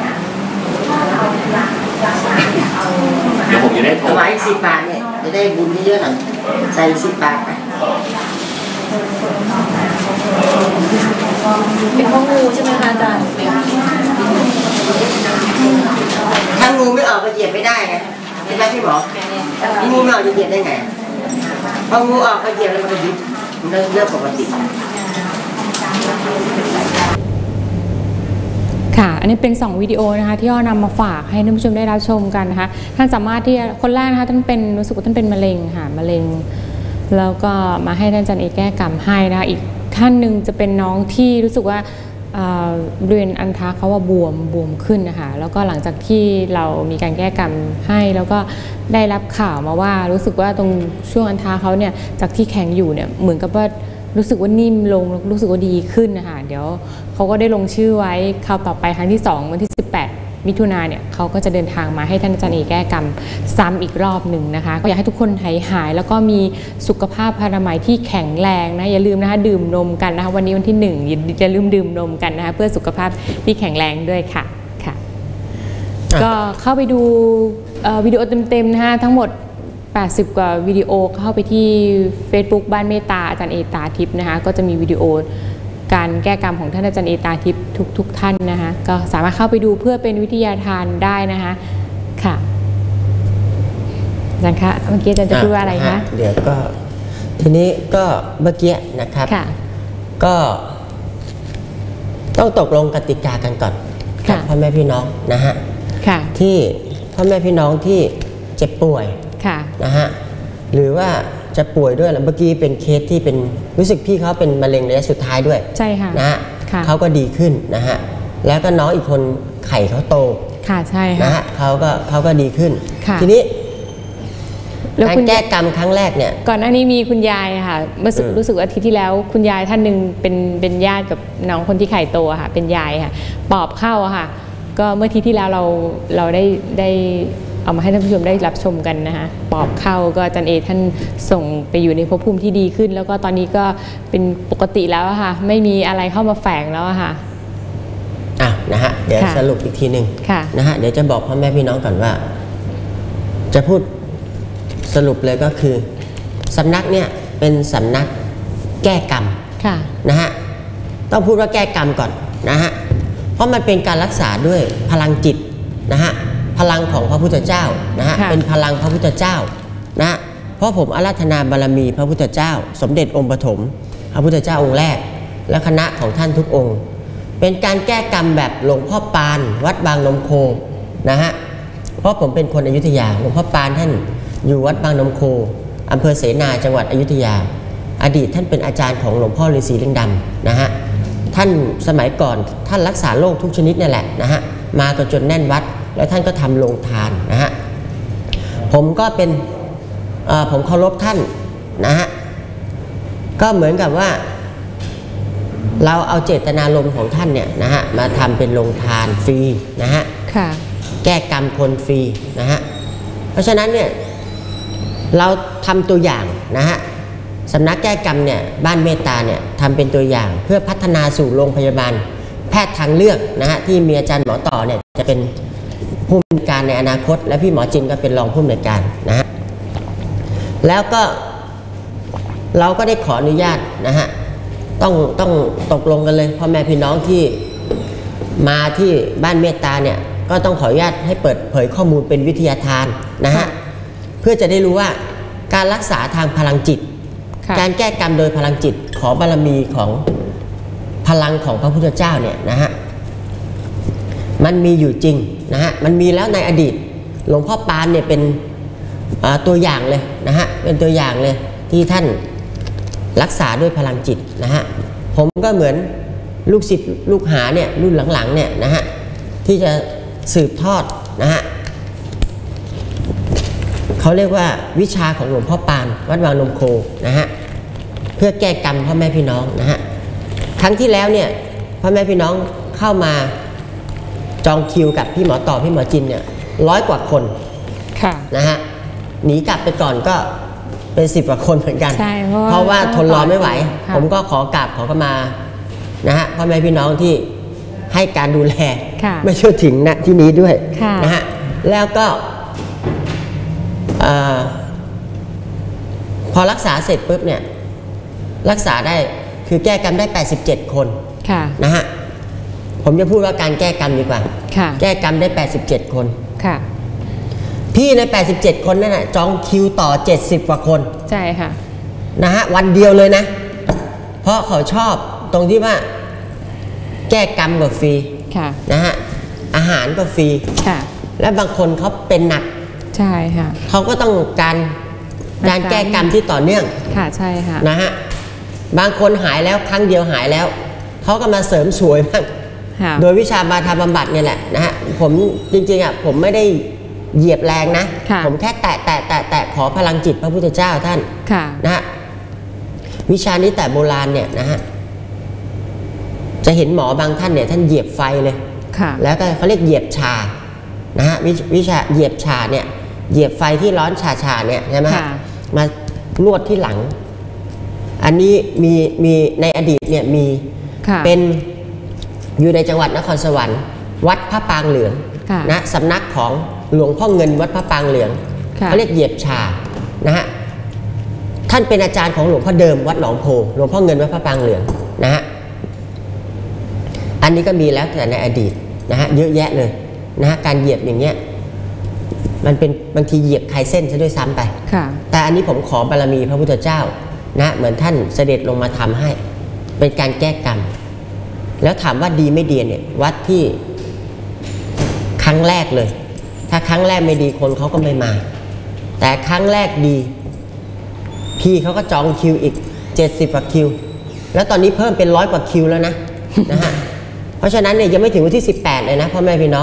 เดี๋ยวผมจะได้โทรไว้10 บาทเนี่ยจะได้บุญเยอะๆหน่อยใส่10 บาทไปเป็นข้องูใช่ไหมคะอาจารย์ถ้างูไม่ออกก็เหยียบไม่ได้ไงใช่ไหมพี่หมองูไม่ออกจะเหยียบได้ไงพองูออกก็เหยียบแล้วมันก็ยึดมันเรื่องปกติค่ะอันนี้เป็น2 วิดีโอนะคะที่อ้อนำมาฝากให้ท่านผู้ชมได้รับชมกันนะคะท่านสามารถที่คนแรกนะคะท่านเป็นรู้สึกว่าท่านเป็นมะเร็งค่ะมะเร็งแล้วก็มาให้ท่านอาจารย์เอแก้กรรมให้นะคะอีกท่านหนึ่งจะเป็นน้องที่รู้สึกว่าบริเวณอันทะเขาว่าบวมขึ้นนะคะแล้วก็หลังจากที่เรามีการแก้กรรมให้แล้วก็ได้รับข่าวมาว่ารู้สึกว่าตรงช่วงอันทะเขาเนี่ยจากที่แข็งอยู่เนี่ยเหมือนกับว่ารู้สึกว่านิ่มลงรู้สึกว่าดีขึ้นนะคะเดี๋ยวเขาก็ได้ลงชื่อไว้คราวต่อไปครั้งที่2วันที่18 มิถุนายนเนี่ยเขาก็จะเดินทางมาให้ท่านอาจารย์เอแก้กรรมซ้ำอีกรอบหนึ่งนะคะก็อยากให้ทุกคนหายแล้วก็มีสุขภาพพนามัยที่แข็งแรงนะอย่าลืมนะคะดื่มนมกันนะคะวันนี้วันที่1อย่าลืมดื่มนมกันนะคะเพื่อสุขภาพที่แข็งแรงด้วยค่ะก็เข้าไปดูวิดีโอเต็มๆนะคะทั้งหมด80 กว่าวิดีโอเข้าไปที่ Facebook บ้านเมตตาอาจารย์เอตาทิพย์นะคะก็จะมีวิดีโอการแก้กรรมของท่านอาจารย์เอตาทิพย์ทุกท่านนะคะก็สามารถเข้าไปดูเพื่อเป็นวิทยาทานได้นะคะค่ะอาจารย์คะเมื่อกี้อาจารย์จะพูดว่าอะไรคะเดี๋ยวก็ทีนี้ก็เมื่อกี้นะครับก็ต้องตกลงกติกากันก่อนกับพ่อแม่พี่น้องนะฮะที่พ่อแม่พี่น้องที่เจ็บป่วยนะฮะหรือว่าจะป่วยด้วยแล้วเมื่อกี้เป็นเคสที่เป็นรู้สึกพี่เขาเป็นมะเร็งระยะสุดท้ายด้วยใช่ค่ะนะฮะเขาก็ดีขึ้นนะฮะแล้วก็น้องอีกคนไข่เขาโตค่ะใช่ค่ะนะฮะเขาก็ดีขึ้นทีนี้การแก้กรรมครั้งแรกเนี่ยก่อนหน้านี้มีคุณยายค่ะรู้สึกว่าอาทิตย์ที่แล้วคุณยายท่านหนึ่งเป็นญาติกับน้องคนที่ไข่โตค่ะเป็นยายค่ะปอบเข้าค่ะก็เมื่ออาทิตย์ที่แล้วเราได้เอามาให้ท่านผู้ชมได้รับชมกันนะคะปอบเข้าก็อาจารย์เอท่านส่งไปอยู่ในภพภูมิที่ดีขึ้นแล้วก็ตอนนี้ก็เป็นปกติแล้วค่ะไม่มีอะไรเข้ามาแฝงแล้วค่ะนะฮะเดี๋ยวสรุปอีกทีหนึ่งนะฮะเดี๋ยวจะบอกพ่อแม่พี่น้องก่อนว่าจะพูดสรุปเลยก็คือสำนักเนี่ยเป็นสำนักแก้กรรมนะฮะต้องพูดว่าแก้กรรมก่อนนะฮะเพราะมันเป็นการรักษาด้วยพลังจิตนะฮะพลังของพระพุทธเจ้านะฮะเป็นพลังพระพุทธเจ้านะเพราะผมอาราธนาบารมีพระพุทธเจ้าสมเด็จองค์ปฐมพระพุทธเจ้าองค์แรกและคณะของท่านทุกองค์เป็นการแก้กรรมแบบหลวงพ่อปานวัดบางนมโคนะฮะเพราะผมเป็นคนอยุธยาหลวงพ่อปานท่านอยู่วัดบางนมโคอำเภอเสนาจังหวัดอยุธยาอดีตท่านเป็นอาจารย์ของหลวงพ่อฤาษีลิงดำนะฮะท่านสมัยก่อนท่านรักษาโรคทุกชนิดนี่แหละนะฮะมากันจนแน่นวัดแล้วท่านก็ทำโรงทานนะฮะผมก็เป็นผมเคารพท่านนะฮะก็เหมือนกับว่าเราเอาเจตนารมณ์ของท่านเนี่ยนะฮะมาทำเป็นโรงทานฟรีนะฮะแก้กรรมคนฟรีนะฮะเพราะฉะนั้นเนี่ยเราทำตัวอย่างนะฮะสำนักแก้กรรมเนี่ยบ้านเมตตาเนี่ยทำเป็นตัวอย่างเพื่อพัฒนาสู่โรงพยาบาลแพทย์ทางเลือกนะฮะที่มีอาจารย์หมอต่อเนี่ยจะเป็นผู้อำนวยการในอนาคตและพี่หมอจินก็เป็นรองผู้อำนวยการนะฮะแล้วก็เราก็ได้ขออนุญาตนะฮะต้องตกลงกันเลยพ่อแม่พี่น้องที่มาที่บ้านเมตตาเนี่ยก็ต้องขออนุญาตให้เปิดเผยข้อมูลเป็นวิทยาทานนะฮะเพื่อจะได้รู้ว่าการรักษาทางพลังจิตการแก้กรรมโดยพลังจิตขอบารมีของพลังของพระพุทธเจ้าเนี่ยนะฮะมันมีอยู่จริงนะฮะมันมีแล้วในอดีตหลวงพ่อปานเนี่ยเป็นตัวอย่างเลยนะฮะเป็นตัวอย่างเลยที่ท่านรักษาด้วยพลังจิตนะฮะผมก็เหมือนลูกศิษย์ลูกหาเนี่ยรุ่นหลังๆเนี่ยนะฮะที่จะสืบทอดนะฮะเขาเรียกว่าวิชาของหลวงพ่อปานวัดวังนมโคนะฮะเพื่อแก้กรรมพ่อแม่พี่น้องนะฮะครั้งที่แล้วเนี่ยพ่อแม่พี่น้องเข้ามาจองคิวกับพี่หมอต่อพี่หมอจินเนี่ย100 กว่าคนนะฮะหนีกลับไปก่อนก็เป็น10 กว่าคนเหมือนกันเพราะว่าทนรอไม่ไหวผมก็ขอกราบขอเข้ามานะฮะพ่อแม่พี่น้องที่ให้การดูแลไม่เชื่อถึงณที่นี้ด้วยนะฮะแล้วก็พอรักษาเสร็จปุ๊บเนี่ยรักษาได้คือแก้กรรมได้87 คนนะฮะผมจะพูดว่าการแก้กรรมดีกว่าแก้กรรมได้87 คนพี่ใน87 คนนั่นน่ะจองคิวต่อ70 กว่าคนใช่ค่ะนะฮะวันเดียวเลยนะเพราะเขาชอบตรงที่ว่าแก้กรรมก็ฟรีนะฮะอาหารก็ฟรีและบางคนเขาเป็นหนักใช่ค่ะเขาก็ต้องการแก้กรรมที่ต่อเนื่องค่ะใช่ค่ะนะฮะบางคนหายแล้วครั้งเดียวหายแล้วเขาก็มาเสริมสวยบ้างโดยวิชาบาทาบำบัดเนี่ยแหละนะฮะผมจริงๆอ่ะผมไม่ได้เหยียบแรงนะผมแค่แตะขอพลังจิตพระพุทธเจ้าท่านนะฮะวิชานี้แต่โบราณเนี่ยนะฮะจะเห็นหมอบางท่านเนี่ยท่านเหยียบไฟเลยแล้วก็เขาเรียกเหยียบชานะฮะวิชาเหยียบชาเนี่ยเหยียบไฟที่ร้อนชาเนี่ยใช่ไหมมานวดที่หลังอันนี้มีในอดีตเนี่ยมีเป็นอยู่ในจังหวัดนครสวรรค์วัดพระปางเหลืองนะสำนักของหลวงพ่อเงินวัดพระปางเหลืองเขาเรียกเหยียบชานะฮะท่านเป็นอาจารย์ของหลวงพ่อเดิมวัดหนองโพหลวงพ่อเงินวัดพระปางเหลืองนะฮะอันนี้ก็มีแล้วแต่ในอดีตนะฮะเยอะแยะเลยนะฮะการเหยียบอย่างเงี้ยมันเป็นบางทีเหยียบใครเส้นซะด้วยซ้ำไปแต่อันนี้ผมขอบารมีพระพุทธเจ้านะเหมือนท่านเสด็จลงมาทำให้เป็นการแก้กรรมแล้วถามว่าดีไม่ดีเนี่ยวัดที่ครั้งแรกเลยถ้าครั้งแรกไม่ดีคนเขาก็ไม่มาแต่ครั้งแรกดีพี่เขาก็จองคิวอีก70 กว่าคิวแล้วตอนนี้เพิ่มเป็น100 กว่าคิวแล้วนะนะฮะเพราะฉะนั้นเนี่ยยังไม่ถึงวันที่18เลยนะพ่อแม่พี่น้อง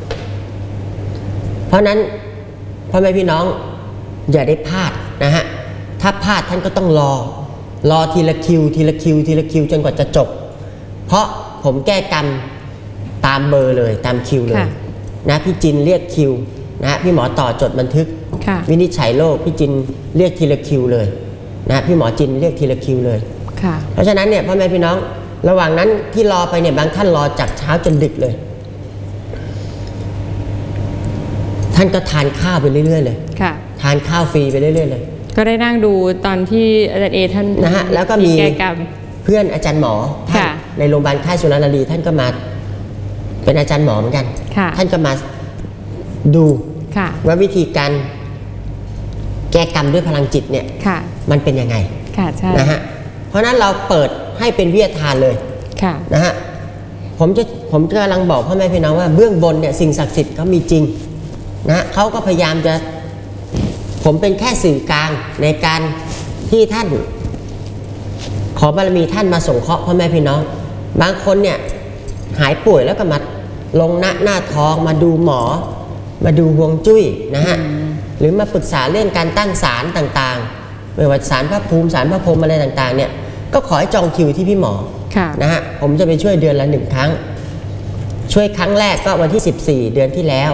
เพราะนั้นพ่อแม่พี่น้องอย่าได้พลาดนะฮะถ้าพลาดท่านก็ต้องรอทีละคิวทีละคิวทีละคิวจนกว่าจะจบเพราะผมแก้กรรมตามเบอร์เลยตามคิวเลยนะพี่จินเรียกคิวนะพี่หมอต่อจดบันทึกวินิจฉัยโรคพี่จินเรียกทีละคิวเลยนะพี่หมอจินเรียกทีละคิวเลยเพราะฉะนั้นเนี่ยพ่อแม่พี่น้องระหว่างนั้นที่รอไปเนี่ยบางท่านรอจากเช้าจนดึกเลยท่านก็ทานข้าวไปเรื่อยๆเลยทานข้าวฟรีไปเรื่อยๆเลยก็ได้นั่งดูตอนที่อาจารย์เอท่านนะฮะแล้วก็มีเพื่อนอาจารย์หมอท่านในโรงพยาบาลค่ายสุรนารีท่านก็มาเป็นอาจารย์หมอเหมือนกันท่านก็มาดูว่าวิธีการแก้กรรมด้วยพลังจิตเนี่ยมันเป็นยังไงนะฮะเพราะนั้นเราเปิดให้เป็นวิทยาทานเลยนะฮะผมกำลังบอกพ่อแม่พี่น้องว่าเบื้องบนเนี่ยสิ่งศักดิ์สิทธิ์เขามีจริงนะเขาก็พยายามจะผมเป็นแค่สื่อกลางในการที่ท่านขอบารมีท่านมาส่งเคราะห์พ่อแม่พี่น้องบางคนเนี่ยหายป่วยแล้วก็มาลงหน้าท้องมาดูหมอมาดูฮวงจุ้ยนะฮะหรือมาปรึกษาเรื่องการตั้งศาลต่างๆไม่ว่าศาลพระภูมิศาลพระพรหมอะไรต่างๆเนี่ยก็ขอให้จองคิวที่พี่หมอนะฮะผมจะไปช่วยเดือนละ1 ครั้งช่วยครั้งแรกก็วันที่14เดือนที่แล้ว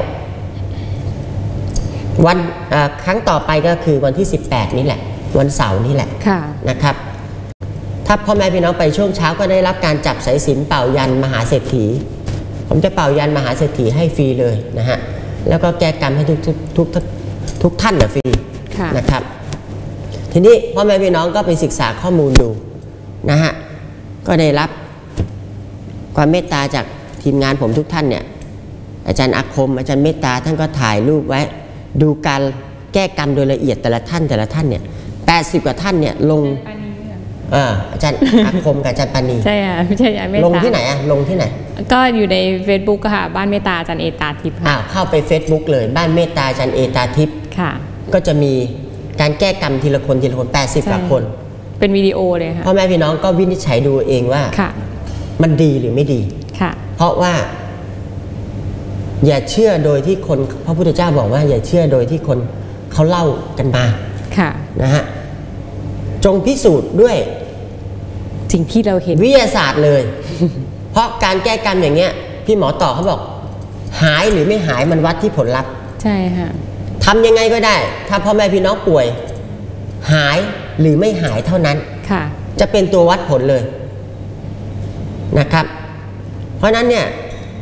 วันครั้งต่อไปก็คือวันที่18นี่แหละวันเสาร์นี่แหละนะครับถ้าพ่อแม่พี่น้องไปช่วงเช้าก็ได้รับการจับสายสิญจน์เป่ายันมหาเศรษฐีผมจะเป่ายันมหาเศรษฐีให้ฟรีเลยนะฮะแล้วก็แก้กรรมให้ทุกท่านฟรีนะครับทีนี้พ่อแม่พี่น้องก็ไปศึกษาข้อมูลดูนะฮะก็ได้รับความเมตตาจากทีมงานผมทุกท่านเนี่ยอาจารย์อาคมอาจารย์เมตตาท่านก็ถ่ายรูปไว้ดูการแก้กรรมโดยละเอียดแต่ละท่านเนี่ย80 กว่าท่านเนี่ยลงอาจารย์อาคมกับอาจารย์ปานีใช่ค่ะไม่ใช่อาจารย์เมตตาลงที่ไหนลงที่ไหนก็อยู่ใน Facebook ค่ะบ้านเมตตาอาจารย์เอตาทิพย์เข้าไป Facebook เลยบ้านเมตตาอาจารย์เอตาทิพย์ก็จะมีการแก้กรรมทีละคน80 กว่าคนเป็นวิดีโอเลยค่ะพ่อแม่พี่น้องก็วินิจฉัยดูเองว่ามันดีหรือไม่ดีเพราะว่าอย่าเชื่อโดยที่คนพระพุทธเจ้าบอกว่าอย่าเชื่อโดยที่คนเขาเล่ากันมานะฮะจงพิสูจน์ด้วยสิ่งที่เราเห็นวิทยาศาสตร์เลย เพราะการแก้กรรมอย่างเงี้ยพี่หมอต่อเขาบอกหายหรือไม่หายมันวัดที่ผลลัพธ์ใช่ค่ะทำยังไงก็ได้ถ้าพ่อแม่พี่น้องป่วยหายหรือไม่หายเท่านั้นจะเป็นตัววัดผลเลยนะครับเพราะนั้นเนี่ย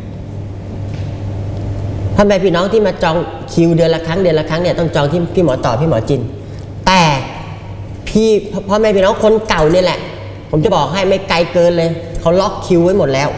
พ่อแม่พี่น้องที่มาจองคิวเดือนละครั้งเนี่ยต้องจองที่พี่หมอต่อพี่หมอจินแต่พ่อแม่พี่น้องคนเก่านี่แหละผมจะบอกให้ไม่ไกลเกินเลยเขาล็อกคิวไว้หมดแล้ว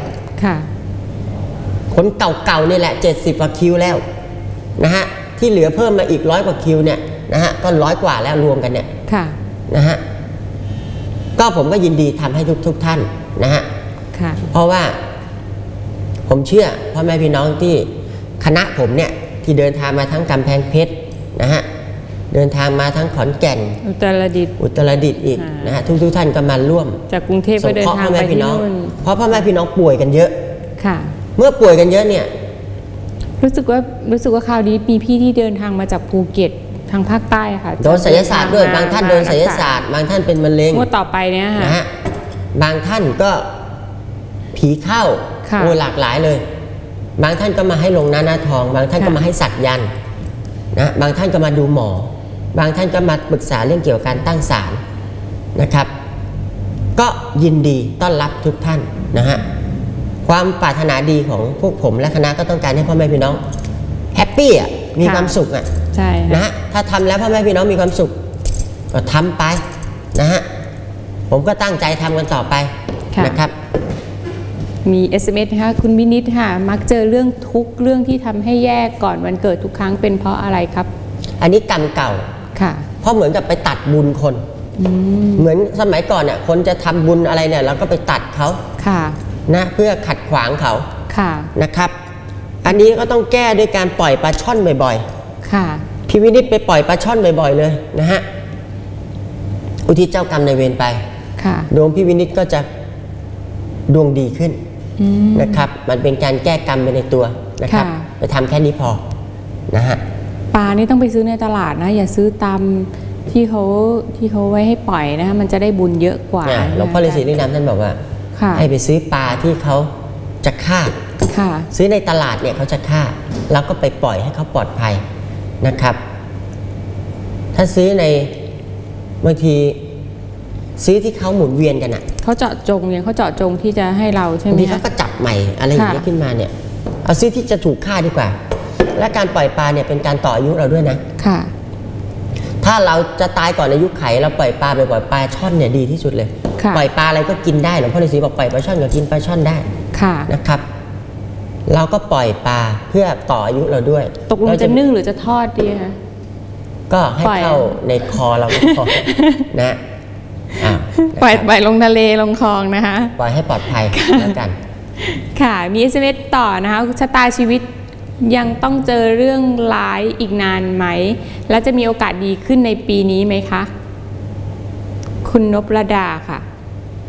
คนเก่านี่แหละ70 กว่าคิวแล้วนะฮะที่เหลือเพิ่มมาอีก100 กว่าคิวเนี่ยนะฮะก็100 กว่าแล้วรวมกันเนี่ยนะฮะก็ผมก็ยินดีทำให้ทุกท่านนะฮะเพราะว่าผมเชื่อพ่อแม่พี่น้องที่คณะผมเนี่ยที่เดินทางมาทั้งกำแพงเพชรนะฮะเดินทางมาทั้งขอนแก่นอุตรดิตถ์อีกนะฮะทุกท่านก็มาร่วมจากกรุงเทพไปเดินทางไปที่นู่นเพราะพ่อแม่พี่น้องป่วยกันเยอะเมื่อป่วยกันเยอะเนี่ยรู้สึกว่าคราวนี้มีพี่ที่เดินทางมาจากภูเก็ตทางภาคใต้ค่ะโดนไสยศาสตร์ด้วยบางท่านโดนไสยศาสตร์บางท่านเป็นมะเร็งต่อไปเนี่ยนะฮะบางท่านก็ผีเข้าโอ้หลากหลายเลยบางท่านก็มาให้ลงหน้าทองบางท่านก็มาให้สักยันนะบางท่านก็มาดูหมอบางท่านก็มาปรึกษาเรื่องเกี่ยวกับการตั้งศาลนะครับก็ยินดีต้อนรับทุกท่านนะฮะความปรารถนาดีของพวกผมและคณะก็ต้องการให้พ่อแม่พี่น้องแฮปปี้อ่ะมีความสุขอ่ะใช่นะฮะถ้าทำแล้วพ่อแม่พี่น้องมีความสุขก็ทำไปนะฮะผมก็ตั้งใจทำกันต่อไปนะครับมี SMS นะคะคุณวินิตค่ะมักเจอเรื่องทุกเรื่องที่ทำให้แย่ก่อนวันเกิดทุกครั้งเป็นเพราะอะไรครับอันนี้กรรมเก่าเพราะเหมือนกับไปตัดบุญคนเหมือนสมัยก่อนเนี่ยคนจะทำบุญอะไรเนี่ยเราก็ไปตัดเขานะเพื่อขัดขวางเขานะครับอันนี้ก็ต้องแก้ด้วยการปล่อยปลาช่อนบ่อยๆพี่วินิตไปปล่อยปลาช่อนบ่อยๆเลยนะฮะอุทิศเจ้ากรรมนายเวรไปดวงพี่วินิตก็จะดวงดีขึ้นนะครับมันเป็นการแก้กรรมไปในตัวนะครับไปทำแค่นี้พอนะฮะปลานี่ต้องไปซื้อในตลาดนะอย่าซื้อตามที่เขาไว้ให้ปล่อยนะมันจะได้บุญเยอะกว่าหลวงพ่อฤาษีลิงดำท่านบอกว่าให้ไปซื้อปลาที่เขาจะฆ่าซื้อในตลาดเนี่ยเขาจะฆ่าแล้วก็ไปปล่อยให้เขาปลอดภัยนะครับถ้าซื้อในบางทีซื้อที่เขาหมุนเวียนกันอ่ะเขาเจาะจงเนี่ยเขาเจาะจงที่จะให้เราใช่ไหมบางทีเขาก็จับใหม่อะไรอย่างนี้ขึ้นมาเนี่ยเอาซื้อที่จะถูกฆ่าดีกว่าและการปล่อยปลาเนี่ยเป็นการต่ออายุเราด้วยนะถ้าเราจะตายก่อนอายุไขเราปล่อยปลาไปปล่อยปลาช่อนเนี่ยดีที่สุดเลยปล่อยปลาอะไรก็กินได้หลวงพ่อฤาษีบอกปล่อยปลาช่อนก็กินปลาช่อนได้นะครับเราก็ปล่อยปลาเพื่อต่ออายุเราด้วยตกลงจะนึ่งหรือจะทอดดีคะก็ให้เข้าในคอเราพอนะปล่อยลงทะเลลงคลองนะคะปล่อยให้ปลอดภัยแล้วกันค่ะมี SMS ต่อนะคะชะตาชีวิตยังต้องเจอเรื่องร้ายอีกนานไหมและจะมีโอกาสดีขึ้นในปีนี้ไหมคะคุณนพระดาค่ะ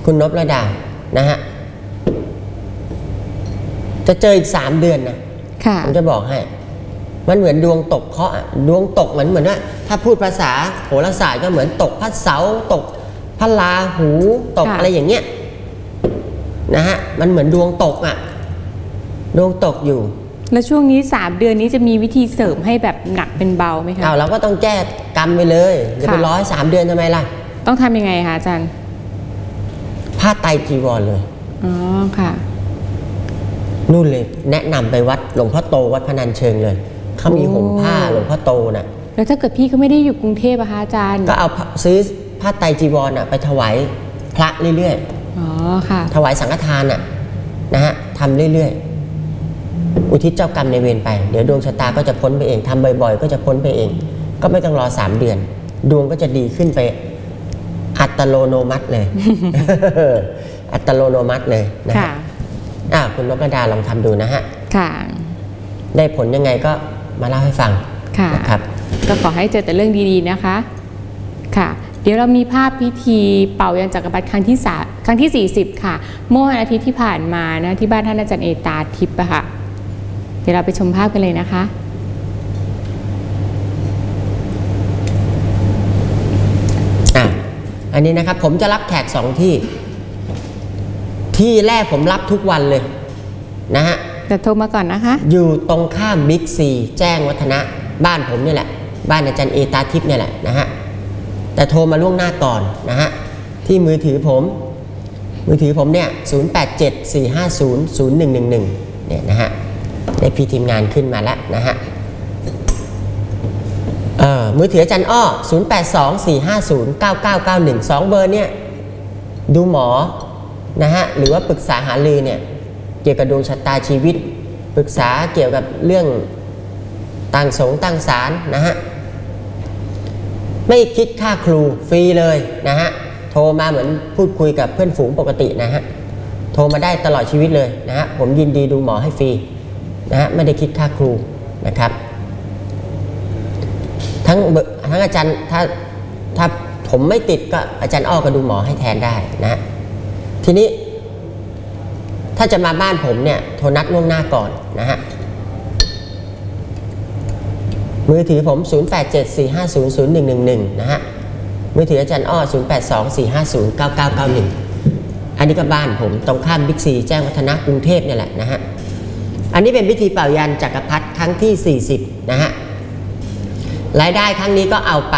คุณนพระดานะฮะจะเจออีก3 เดือนนะผมจะบอกให้มันเหมือนดวงตกเคราะห์ดวงตกเหมือนว่าถ้าพูดภาษาโหราศาสตร์ก็เหมือนตกพระเสาร์ตกพระราหูตกอะไรอย่างเงี้ยนะฮะมันเหมือนดวงตกดวงตกอยู่แล้วช่วงนี้3 เดือนนี้จะมีวิธีเสริมให้แบบหนักเป็นเบาไหมคะเราก็ต้องแก้กรรมไปเลยจะไป3 เดือนทำไมล่ะต้องทำยังไงคะอาจารย์ผ้าไตรจีวรเลยอ๋อค่ะนู่นเลยแนะนำไปวัดหลวงพ่อโตวัดพนัญเชิงเลยเขามีห่มผ้าหลวงพ่อโตน่ะแล้วถ้าเกิดพี่เขาไม่ได้อยู่กรุงเทพอะคะอาจารย์ก็เอาซื้อผ้าไตรจีวรไปถวายพระเรื่อยๆอ๋อค่ะถวายสังฆทานนะฮะทำเรื่อยๆอุทิศเจ้ากรรมในเวรไปเดี๋ยวดวงชะตาก็จะพ้นไปเองทำบ่อยๆก็จะพ้นไปเองก็ไม่ต้องรอ3 เดือนดวงก็จะดีขึ้นไปอัตโนมัติเลย อัตโนมัติเลยนะฮะคุณนพดาลองทำดูนะฮะค่ะได้ผลยังไงก็มาเล่าให้ฟังนะครับก็ขอให้เจอแต่เรื่องดีๆนะคะค่ะเดี๋ยวเรามีภาพพิธีเป่ายันจักรพรรดิครั้งที่40ค่ะเมื่อวันอาทิตย์ที่ผ่านมานะที่บ้านท่านอาจารย์เอตาทิพย์ค่ะเดี๋ยวเราไปชมภาพกันเลยนะคะอันนี้นะครับผมจะรับแขก2 ที่แรกผมรับทุกวันเลยนะฮะจะโทรมาก่อนนะคะอยู่ตรงข้ามบิ๊กซีแจ้งวัฒนะบ้านผมนี่แหละบ้านอาจารย์เอตาทิพย์นี่แหละนะฮะแต่โทรมาล่วงหน้าก่อนนะฮะที่มือถือผมเนี่ย0874500111เนี่ยนะฮะได้พี่ทีมงานขึ้นมาแล้วนะฮะมือถืออาจารย์อ้อ0824509991 2 เบอร์เนี่ยดูหมอนะฮะหรือว่าปรึกษาหารือเนี่ยเกี่ยวกับดวงชะตาชีวิตปรึกษาเกี่ยวกับเรื่องต่างสงฆ์ต่างศาลนะฮะไม่คิดค่าครูฟรีเลยนะฮะโทรมาเหมือนพูดคุยกับเพื่อนฝูงปกตินะฮะโทรมาได้ตลอดชีวิตเลยนะฮะผมยินดีดูหมอให้ฟรีนะฮะไม่ได้คิดค่าครูนะครับทั้งอาจารย์ถ้าผมไม่ติดก็อาจารย์อ้อก็ดูหมอให้แทนได้นะทีนี้ถ้าจะมาบ้านผมเนี่ยโทรนัดล่วงหน้าก่อนนะฮะมือถือผม0874500111นะฮะมือถืออาจารย์อ้อ0824509991อันนี้ก็บ้านผมตรงข้ามบิ๊กซีแจ้งวัฒนะกรุงเทพเนี่ยแหละนะฮะอันนี้เป็นพิธีเป่ายันจักรพรรดิครั้งที่40นะฮะรายได้ครั้งนี้ก็เอาไป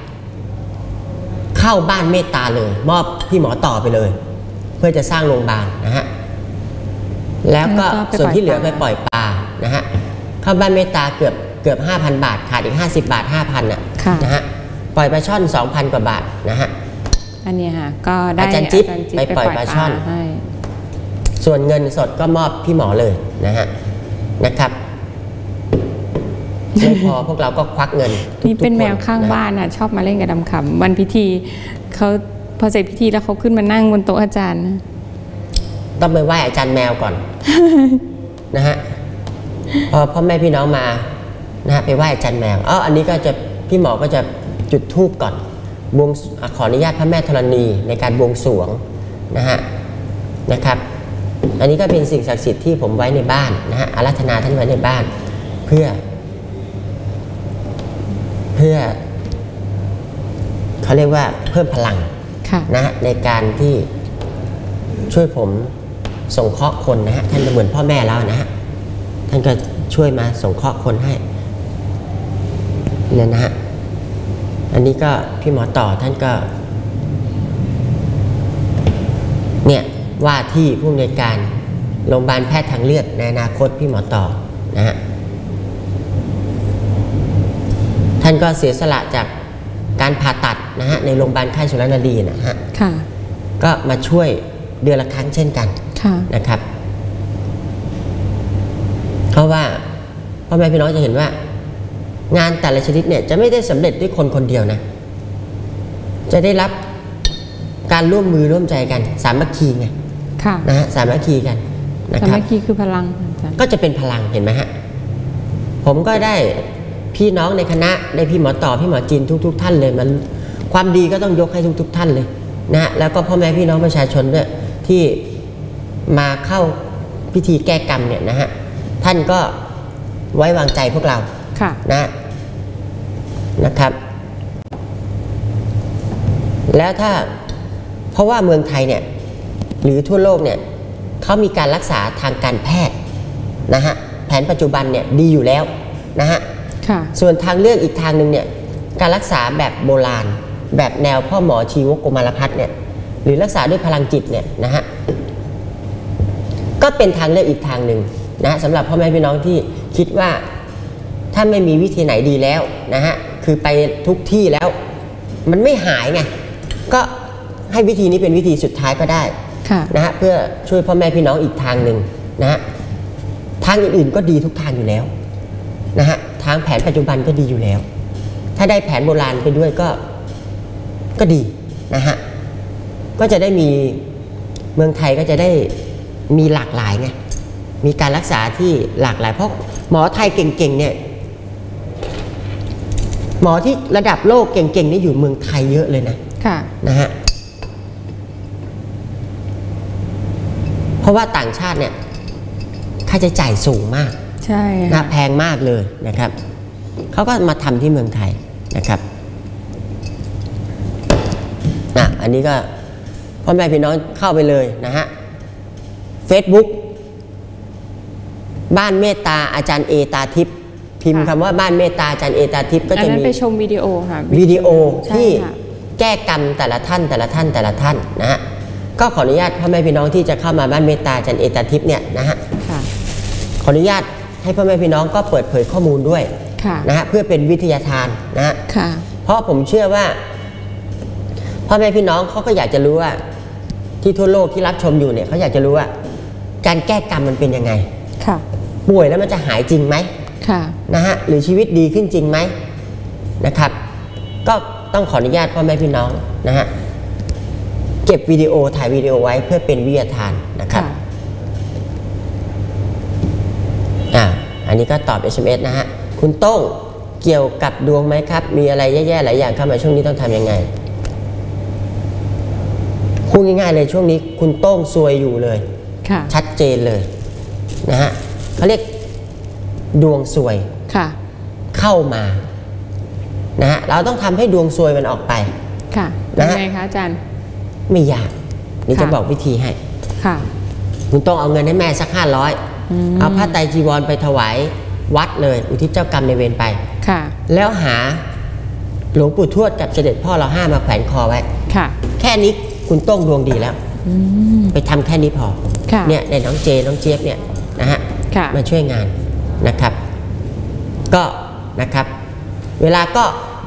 เข้าบ้านเมตตาเลยมอบพี่หมอต่อไปเลยเพื่อจะสร้างโรงพยาบาลนะฮะแล้วก็ส่วนที่เหลือไปปล่อยปลานะฮะเข้าบ้านเมตตาเกือบ 5,000 บาทขาดอีก50 บาท 5,000นะฮะปล่อยปลาช่อน 2,000 กว่าบาทนะฮะอันนี้ค่ะก็ได้อาจารย์จิ๊บไปปล่อยปลาช่อนส่วนเงินสดก็มอบพี่หมอเลยนะฮะนะครับไม่พอพวกเราก็ควักเงินนี่เป็นแมวข้างบ้านชอบมาเล่นกับดำขำวันพิธีเขาพอเสร็จพิธีแล้วเขาขึ้นมานั่งบนโต๊ะอาจารย์ต้องไปไหว้อาจารย์แมวก่อนนะฮะพอพ่อแม่พี่น้องมานะฮะไปไหว้อาจารย์แมวอันนี้ก็จะพี่หมอก็จะจุดธูปก่อนขออนุญาตพระแม่ธรณีในการบวงสรวงนะครับอันนี้ก็เป็นสิ่งศักดิ์สิทธิ์ที่ผมไว้ในบ้านนะฮะอาราธนาท่านไว้ในบ้านเพื่อเขาเรียกว่าเพิ่มพลังนะฮะในการที่ช่วยผมส่งเคราะห์คนนะฮะท่านเหมือนพ่อแม่แล้วนะฮะท่านก็ช่วยมาส่งเคราะห์คนให้เนี่ยนะฮะอันนี้ก็พี่หมอต่อท่านก็เนี่ยว่าที่ผู้อำนวยการโรงพยาบาลแพทย์ทางเลือกในอนาคตพี่หมอต่อนะฮะท่านก็เสียสละจากการผ่าตัดนะฮะในโรงพยาบาลค่ายสุรนารีนะฮะก็มาช่วยเดือนละครั้งเช่นกันนะครับเพราะว่าพ่อแม่พี่น้องจะเห็นว่างานแต่ละชนิดเนี่ยจะไม่ได้สำเร็จด้วยคนคนเดียวนะจะได้รับการร่วมมือร่วมใจกันสามัคคีไงนะฮะสามัคคีกันนะครับสามัคคีคือพลังก็จะเป็นพลังเห็นไหมฮะผมก็ได้พี่น้องในคณะได้พี่หมอต่อพี่หมอจีนทุกท่านเลยมันความดีก็ต้องยกให้ทุกท่านเลยนะแล้วก็พ่อแม่พี่น้องประชาชนด้วยที่มาเข้าพิธีแก้กรรมเนี่ยนะฮะท่านก็ไว้วางใจพวกเรานะครับ แล้วถ้าเพราะว่าเมืองไทยเนี่ยหรือทั่วโลกเนี่ยเขามีการรักษาทางการแพทย์นะฮะแผนปัจจุบันเนี่ยดีอยู่แล้วนะฮะส่วนทางเลือกอีกทางหนึ่งเนี่ยการรักษาแบบโบราณแบบแนวพ่อหมอชีวกโกมารพัฒน์เนี่ยหรือรักษาด้วยพลังจิตเนี่ยนะฮะก็เป็นทางเลือกอีกทางหนึ่งนะสำหรับพ่อแม่พี่น้องที่คิดว่าถ้าไม่มีวิธีไหนดีแล้วนะฮะคือไปทุกที่แล้วมันไม่หายไงก็ให้วิธีนี้เป็นวิธีสุดท้ายก็ได้นะฮะเพื่อช่วยพ่อแม่พี่น้องอีกทางหนึ่งนะฮะทางอื่นๆก็ดีทุกทางอยู่แล้วนะฮะทางแผนปัจจุบันก็ดีอยู่แล้วถ้าได้แผนโบราณไปด้วยก็ดีนะฮะก็จะได้มีเมืองไทยก็จะได้มีหลากหลายไงมีการรักษาที่หลากหลายเพราะหมอไทยเก่งๆเนี่ยหมอที่ระดับโลกเก่งๆนี่อยู่เมืองไทยเยอะเลยนะฮะเพราะว่าต่างชาติเนี่ยค่าใช้จ่ายสูงมากใช่นะแพงมากเลยนะครับเขาก็มาทำที่เมืองไทยนะครับอันนี้ก็พ่อแม่พี่น้องเข้าไปเลยนะฮะ Facebook บ้านเมตตาอาจารย์เอตาทิพย์พิมพ์คำว่าบ้านเมตตาอาจารย์เอตาทิพย์ก็จะมีไปชมวิดีโอค่ะวิดีโอที่แก้กรรมแต่ละท่านนะฮะก็ขออนุญาตพ่อแม่พี่น้องที่จะเข้ามาบ้านเมตตาอาจารย์เอตาทิพย์เนี่ยนะฮะขออนุญาตให้พ่อแม่พี่น้องก็เปิดเผยข้อมูลด้วยนะฮะเพื่อเป็นวิทยาทานนะฮะเพราะผมเชื่อว่าพ่อแม่พี่น้องเขาก็อยากจะรู้ว่าที่ทั่วโลกที่รับชมอยู่เนี่ยเขาอยากจะรู้ว่าการแก้กรรมมันเป็นยังไงป่วยแล้วมันจะหายจริงไหมนะฮะหรือชีวิตดีขึ้นจริงไหมนะครับก็ต้องขออนุญาตพ่อแม่พี่น้องนะฮะเก็บวิดีโอถ่ายวิดีโอไว้เพื่อเป็นวิทยาทานนะครับอันนี้ก็ตอบ SMS นะฮะคุณโต้งเกี่ยวกับดวงไหมครับมีอะไรแย่ๆหลายอย่างเข้ามาช่วงนี้ต้องทำยังไงพูดง่ายๆเลยช่วงนี้คุณโต้งซวยอยู่เลยชัดเจนเลยนะฮะเขาเรียกดวงซวยเข้ามานะฮะเราต้องทำให้ดวงซวยมันออกไปยังไงคะอาจารย์ไม่ยากนี่จะบอกวิธีให้คุณต้องเอาเงินให้แม่สัก500เอาผ้าไตรจีวรไปถวายวัดเลยอุทิศเจ้ากรรมในเวรไปแล้วหาหลวงปู่ทวดกับเสด็จพ่อเรา5มาแขวนคอไว้แค่นี้คุณต้องดวงดีแล้วไปทำแค่นี้พอเนี่ยในน้องเจน้องเจี๊ยบเนี่ยนะฮะมาช่วยงานนะครับก็นะครับเวลาก็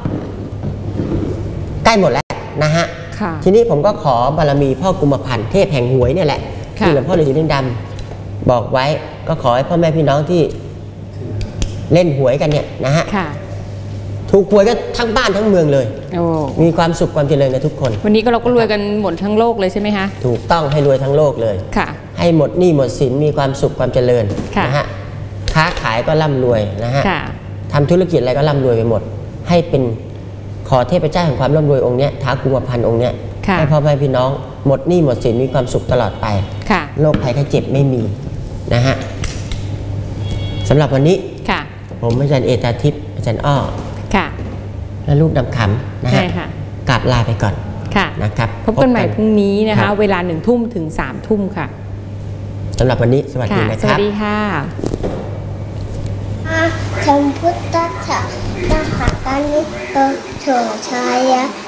ใกล้หมดแล้วนะฮะทีนี้ผมก็ขอบารมีพ่อกุมพันธ์เทพแห่งหวยเนี่ยแหละที่หลวงพ่อฤาษีลิงดำบอกไว้ก็ขอให้พ่อแม่พี่น้องที่เล่นหวยกันเนี่ยนะฮะถูกหวยกันทั้งบ้านทั้งเมืองเลยมีความสุขความเจริญกันทุกคนวันนี้ก็เราก็รวยกันหมดทั้งโลกเลยใช่ไหมคะถูกต้องให้รวยทั้งโลกเลยให้หมดหนี้หมดสินมีความสุขความเจริญนะฮะค้าขายก็ร่ำรวยนะฮะทำธุรกิจอะไรก็ร่ำรวยไปหมดให้เป็นขอเทพเจ้าแห่งความร่ำรวยองค์เนี้ยท้าวกุมพันธ์องค์เนี้ยให้พ่อแม่พี่น้องหมดหนี้หมดสินมีความสุขตลอดไปโรคภัยไข้เจ็บไม่มีนะฮะสำหรับวันนี้ผมอาจารย์เอตาทิพย์อาจารย์อ้อและลูกดำขำนะฮะกลับลาไปก่อนนะครับพบกันใหม่พรุ่งนี้นะคะเวลา1 ทุ่มถึง3 ทุ่มค่ะสำหรับวันนี้สวัสดีนะครับสวัสดีค่ะสัมพุทธัสสะมหาการุณโตโฉชายะ